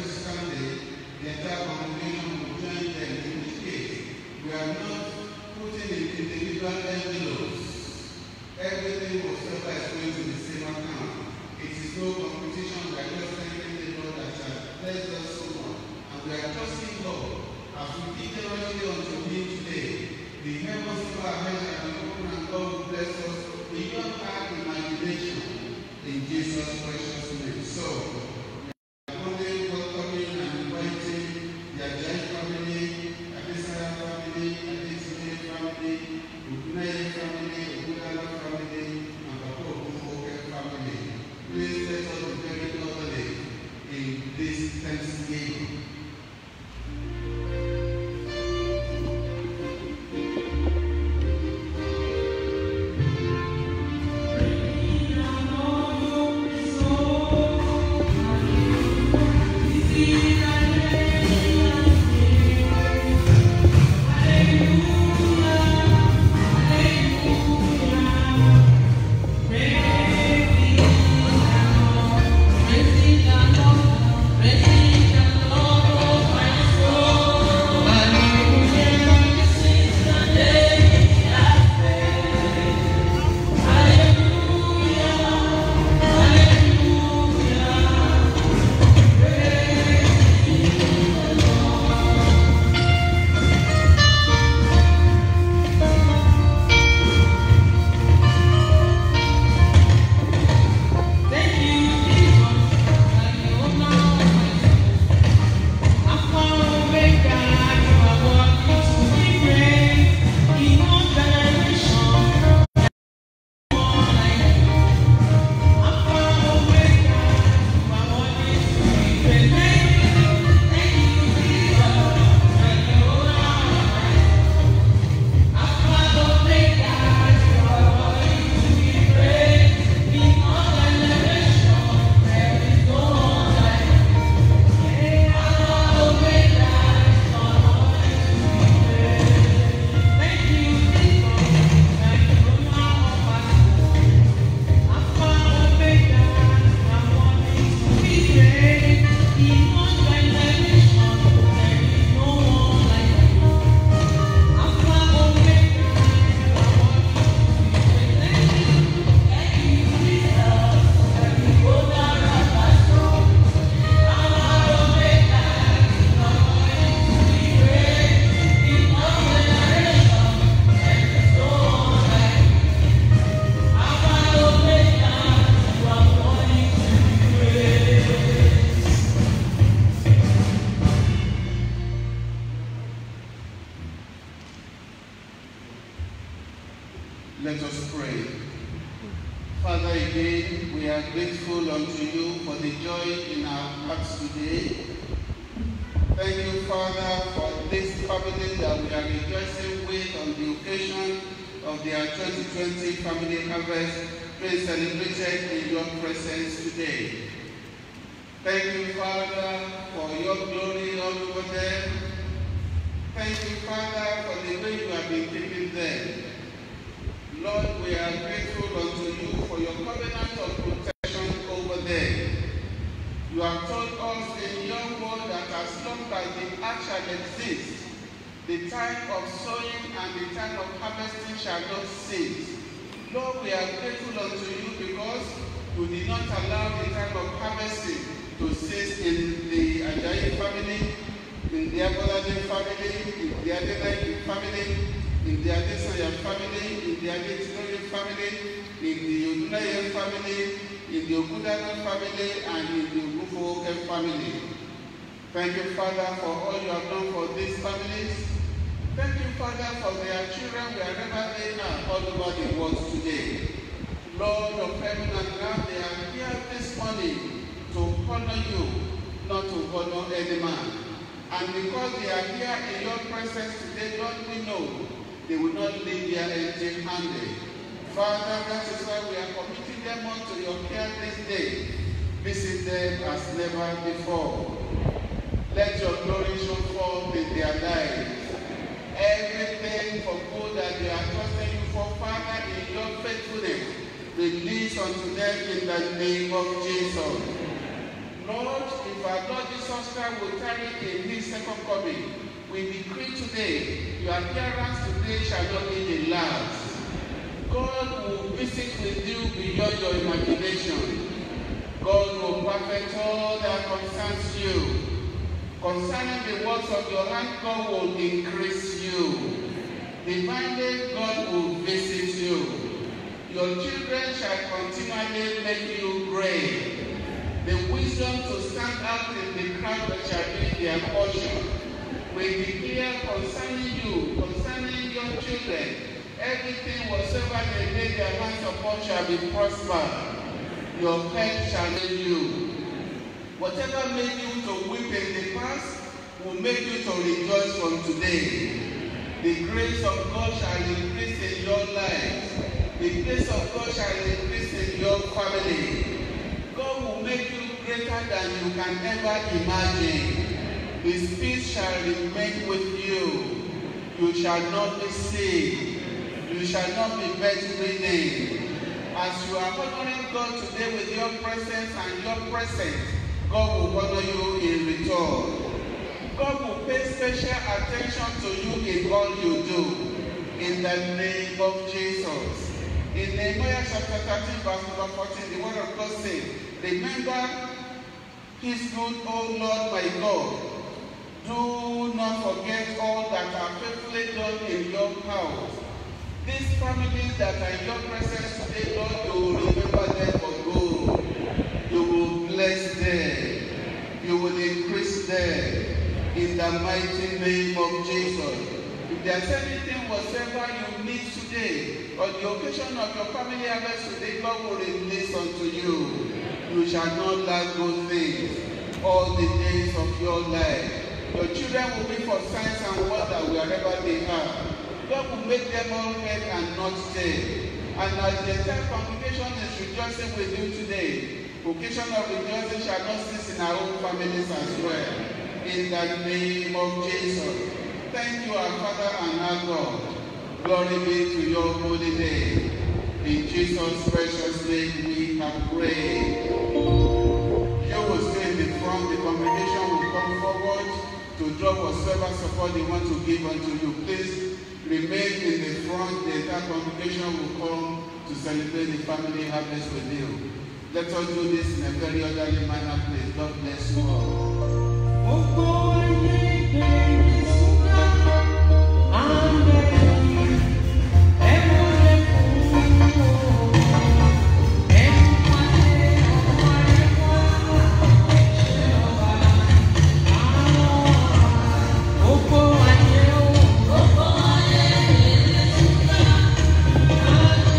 Let us pray. Father, again, we are grateful unto you for the joy in our hearts today. Thank you, Father, for this family that we are rejoicing with on the occasion of their 2020 family harvest being celebrated in your presence today. Thank you, Father, for your glory all over them. Thank you, Father, for the way you have been keeping them. Lord, we are grateful unto you for your covenant of protection over them. You have told us in your word that as long as the earth shall exist, the time of sowing and the time of harvesting shall not cease. Lord, we are grateful unto you because you did not allow the time of harvesting to cease in the Ajayi family, in the Abolade family, in the Adelai family, in the Adesanya family, in the Adetinoye family, in the Odunaye family, in the Okudano family, and in the Ogufoke family. Thank you, Father, for all you have done for these families. Thank you, Father, for their children wherever they are all over the world today. Lord of heaven and earth, they are here this morning to honor you, not to honor any man. And because they are here in your presence today, Lord, we know they will not leave here empty-handed. Father, that is why we are committing them unto your care this day. Visit them as never before. Let your glory show forth in their lives. Everything for good that they are trusting you for, Father, in your faithfulness, release unto them in the name of Jesus. Lord, if our Lord Jesus Christ will tarry in his second coming, we decree today, your appearance today shall not be the last. God will visit with you beyond your imagination. God will perfect all that concerns you. Concerning the works of your hand, God will increase you. Divinely, God will visit you. Your children shall continually make you great. The wisdom to stand out in the crowd that shall be their portion. We declare concerning you, concerning your children, everything whatsoever they lay their hands upon shall be prospered. Your head shall lead you. Whatever made you to weep in the past will make you to rejoice from today. The grace of God shall increase in your lives. The grace of God shall increase in your family. God will make you greater than you can ever imagine. His peace shall remain with you. You shall not be sick. You shall not be bedridden. As you are honoring God today with your presence and your presence, God will honor you in return. God will pay special attention to you in all you do. In the name of Jesus. In Nehemiah chapter 13, verse number 14, the word of God says, remember his good, O Lord my God. Do not forget all that are faithfully done in your house. These families that are in your presence today, Lord, you will remember them for good. You will bless them. You will increase them in the mighty name of Jesus. If there's anything whatsoever you need today, on the occasion of your family harvest today, God will release unto you. You shall not lack good things all the days of your life. Your children will be for signs and wonders wherever they are. God will make them all head and not tail. And as the entire congregation is rejoicing with you today, occasion of rejoicing shall not cease in our own families as well. In the name of Jesus. Thank you, our Father and our God. Glory be to your holy name. In Jesus' precious name we have prayed. You will stay in the front. The congregation will come forward to drop whatsoever support they want to give unto you. Please remain in the front. The entire congregation will come to celebrate the family harvest with you. Let us do this in a very orderly manner, please. God bless you all. Oh,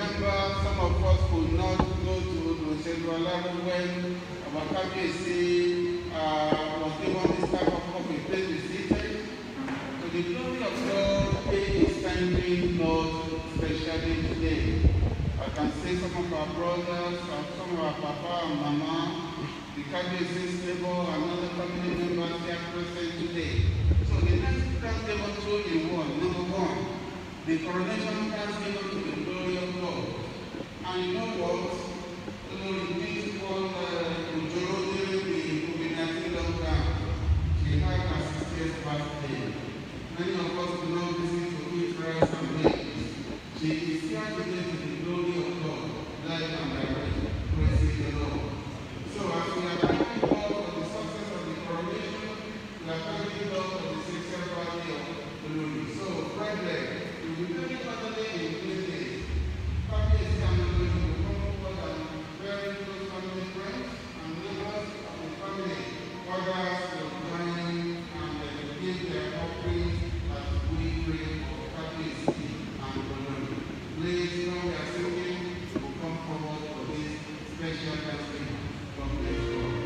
remember some of us could not go to Osedualaru when our KBC was given this type of coffee place we seated. To the glory of God, He is standing not especially today. I can see some of our brothers, some of our papa and mama, the KBC's table, and other family members here present today. So the next class given to in one, number one, the coronation class given to the glory of God. And you know what? This was Ujoro during the COVID-19 lockdown. She had her 60th birthday. Many of us do not visit to eat rice and meat. She is here today to the glory of God, life and direct. Praise the Lord. So as we are thanking God for the success of the coronation, we are thanking God for the 60th birthday of glory. So, brethren, we will be very fatherly in these days. Family is coming to become more than very close family friends and members of the family. Others will join and give their offerings as we pray for capacity and glory. Please, when we are singing, we'll come forward for this special blessing from God.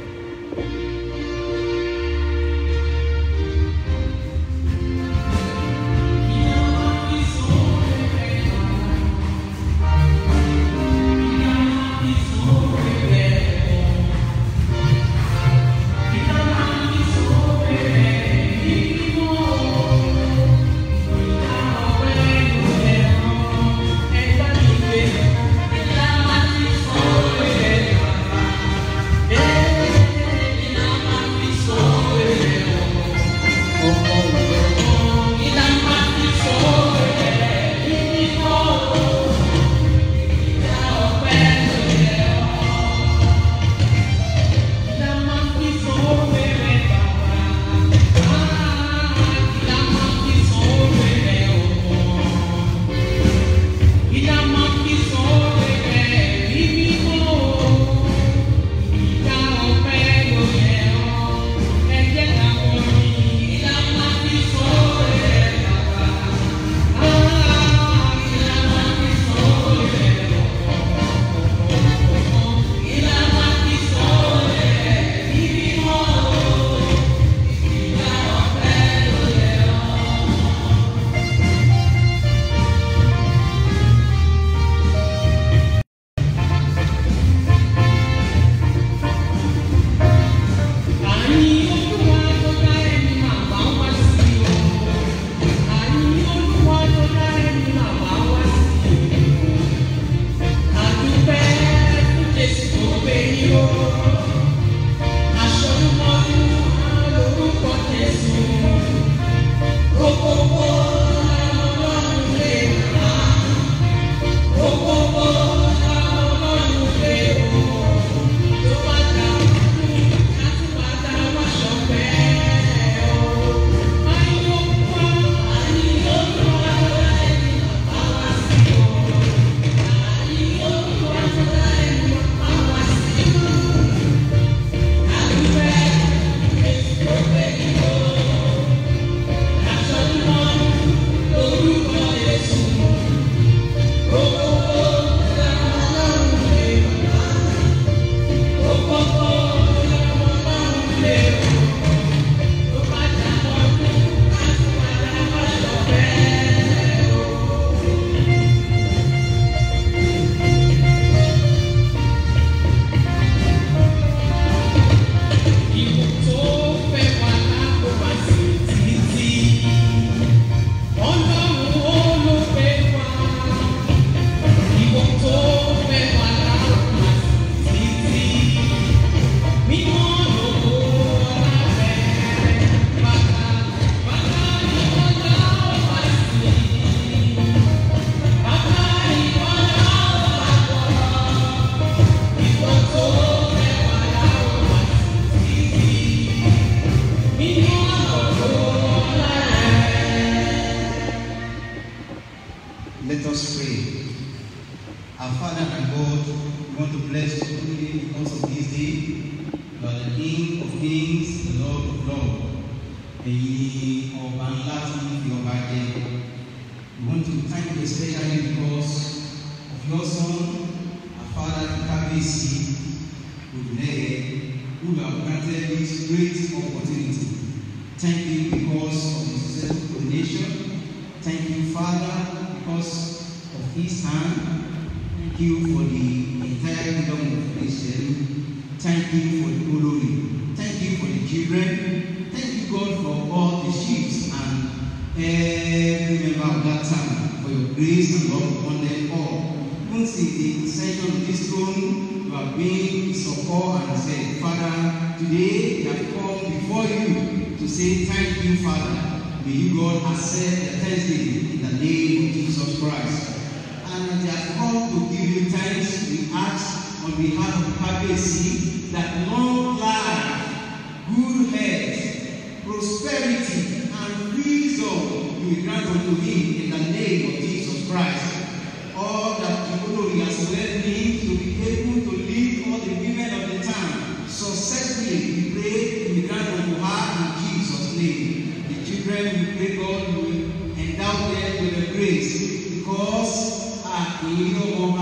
Let us pray. Our Father and God, we want to bless you only because of this day. You are the King of kings, the Lord of lords. We want to thank you especially because of your Son, our Father, Kabisi, who have granted this great opportunity. Thank you because of the successful coronation. Thank you, Father, because of his hand. Thank you for the entire kingdom of Israel. Thank you for the glory. Thank you for the children. Thank you, God, for all the sheep and every member of that town, for your grace and love upon them all. Even since the ascension of this throne, you have been support and said, Father, today we have come before you to say thank you, Father. May you, God, accept the thanksgiving in the name of Jesus Christ. And as they have come to give you thanks, we ask on behalf of the KBC that long life, good health, prosperity, and wisdom you will grant unto him in the name of Jesus Christ. All that the glory has led him to be able to lead all the women of the town successfully. We pray you will grant unto her in Jesus' name. The children, we pray God will endow them with the grace because we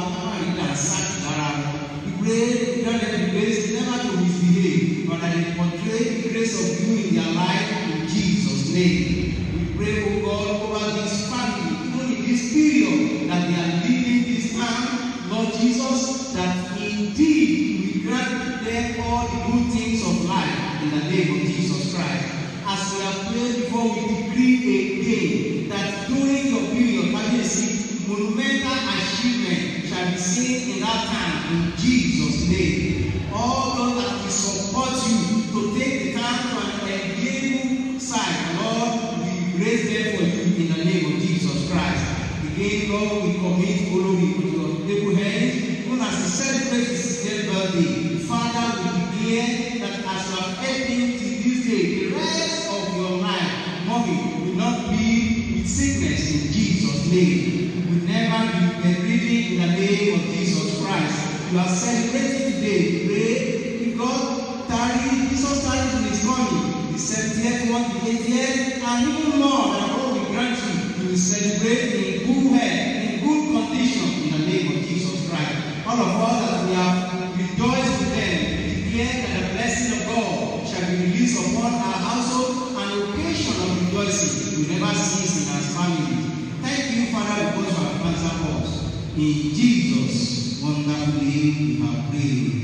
pray grant them the grace never to misbehave, but that they portray the grace of you in their life in Jesus' name. We pray, O God, over this family, even in this period that they are living this time, Lord Jesus, that indeed we grant them all the good things of life in the name of Jesus Christ. As we have prayed before, we decree again that during your period, monumental achievement shall be seen in that time in Jesus' name. All those that will support you to take the time to an enviable side, Lord, we raise them for you in the name of Jesus Christ. Again, Lord, we commit glory to your able hands. Even as we celebrate his 10th birthday, Father, we declare that as you have helped him to this day, the rest of your life, mommy, will not be with sickness in Jesus' name. Never be bedridden in the name of Jesus Christ. You are celebrating today. Pray in God, tarry, Jesus tarries in his coming. The 70th one, the 80th, and even more than what we grant you. You will celebrate in good health, in good condition in the name of Jesus Christ. All of us that we have rejoiced with them, declare that the blessing of God shall be released upon our household, and occasion of rejoicing will never cease in our family. Thank you, Father, because you have answered us. In Jesus' wonderful name we have prayed.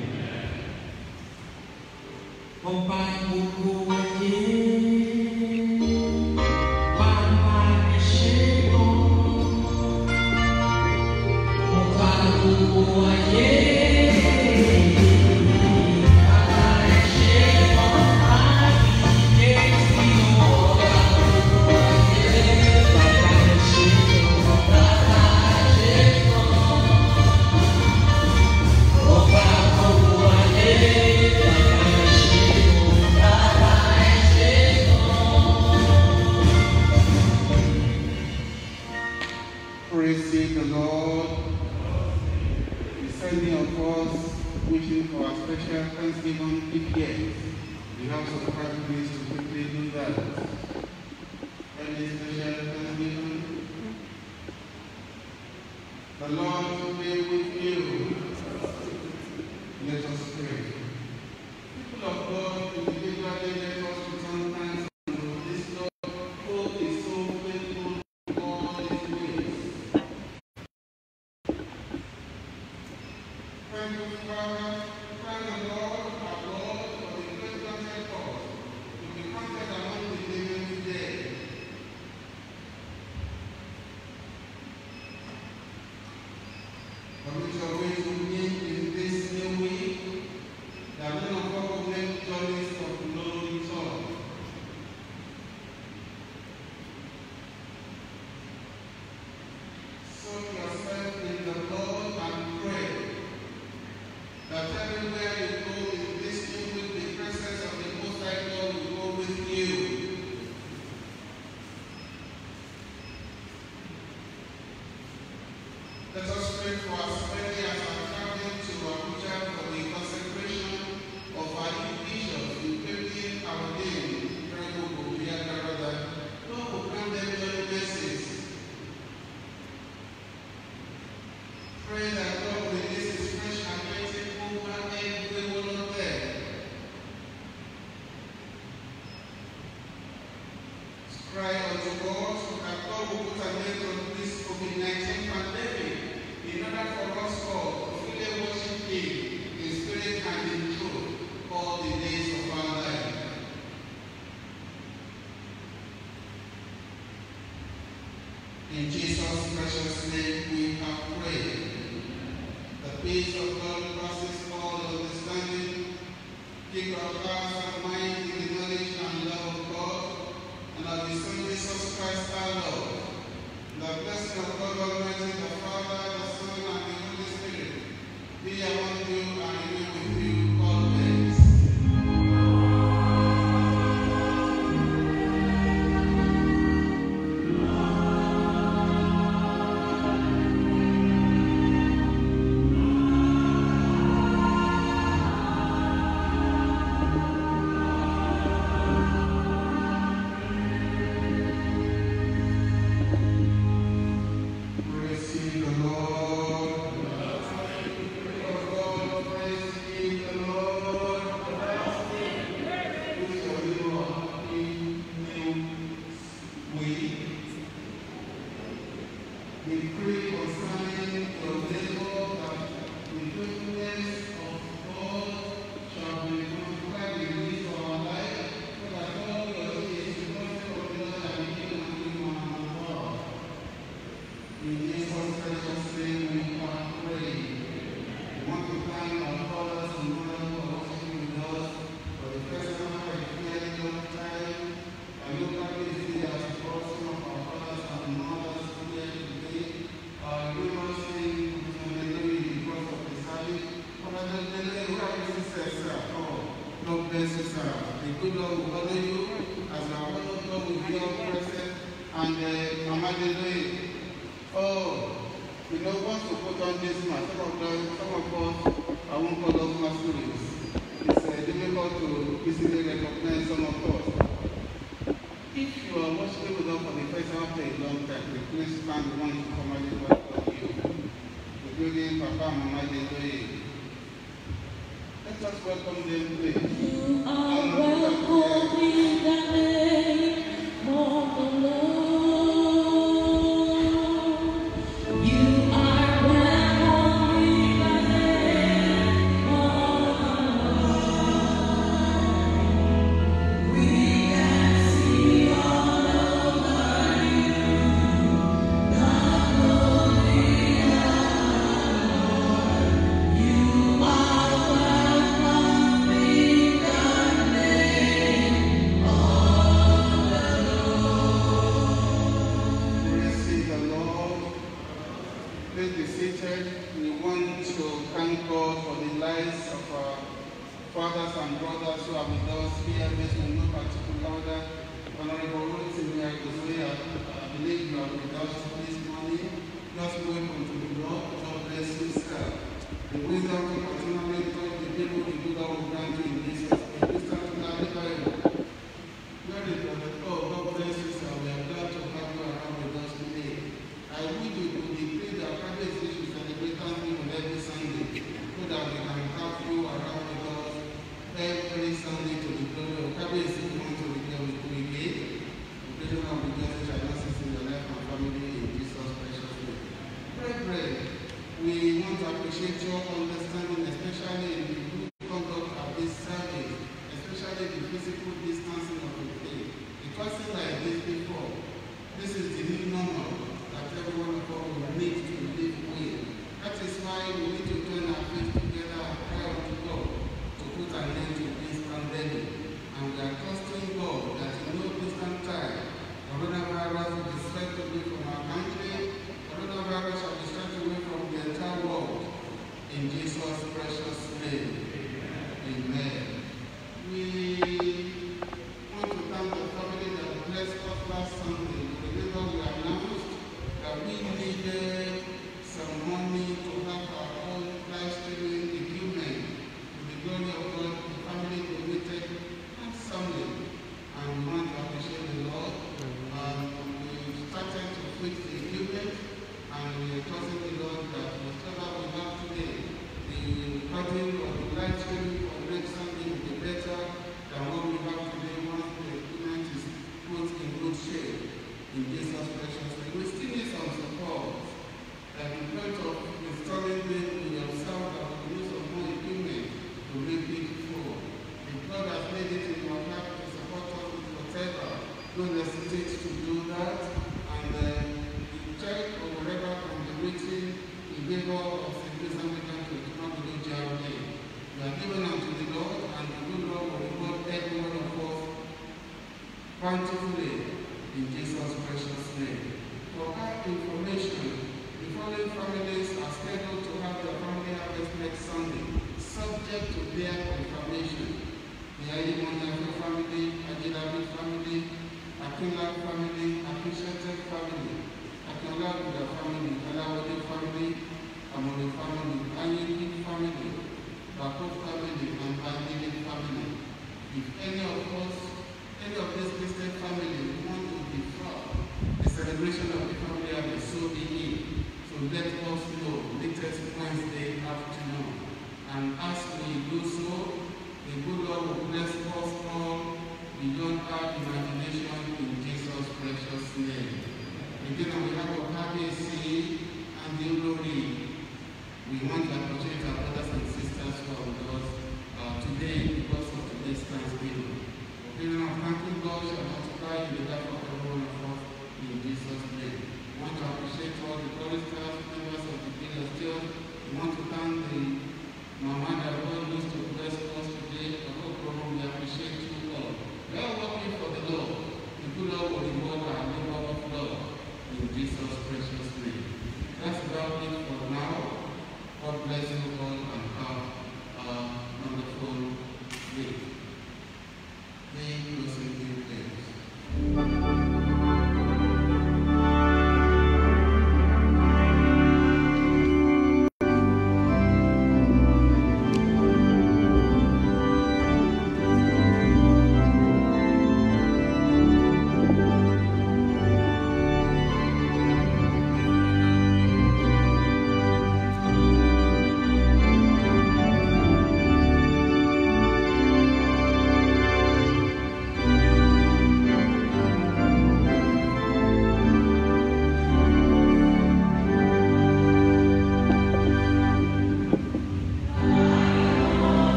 Praise ye the Lord. Descending of us, wishing for a special Thanksgiving if yet. We have some practice to quickly do that. Any special Thanksgiving? The Lord be with you. Let us pray. People of God, individually let us return thanks to this Lord who is so faithful in all his ways. Thank you, Father. Thank the Lord, our Lord, for the great granted us to be counted among the living today. Commit your ways with me in this new week, that none of us will make journeys of no return. Soak yourself in the Lord and pray that everywhere you go in this new week, the presence of the Most High God will go with you. Let us pray for as many as are traveling to Abuja for the consecration of our new bishops, including our name, brother. Lord will grant them your mercies. peace of God passes all understanding. Keep our hearts and minds in the knowledge and love of God and of His Son Jesus Christ our Lord. The blessing of God Almighty, the Father, the Son, and the Holy Spirit be among you and remain with you always. Thank you. bountifully in Jesus' precious name. For our information, the following families are scheduled to have their family harvest next Sunday, subject to their confirmation. The Ayimoniafe family, Ajidabi family, Akinlak family, Akishatek family, Akinlakuda family, Kalawode family, Amoni family, Ayemi family, Bakov family, and Bandili family. If any of these listed families want to defer the celebration of the family harvest, so be it. So let us know latest Wednesday afternoon. And as we do so, the good Lord will bless us all beyond our imagination in Jesus' precious name. Again, on behalf of KBC and the glory, we want to appreciate our brothers and sisters who are with us today because of today's Thanksgiving. The feeling of thanking God shall multiply in the life of every one of us in Jesus' name. We want to appreciate all the choristers, members of the Village Church. We want to thank the Mama that God used to bless us today. We appreciate you all. We are working for the Lord. The good Lord will reward our labor of love in Jesus' precious name. That's about it for now. God bless you.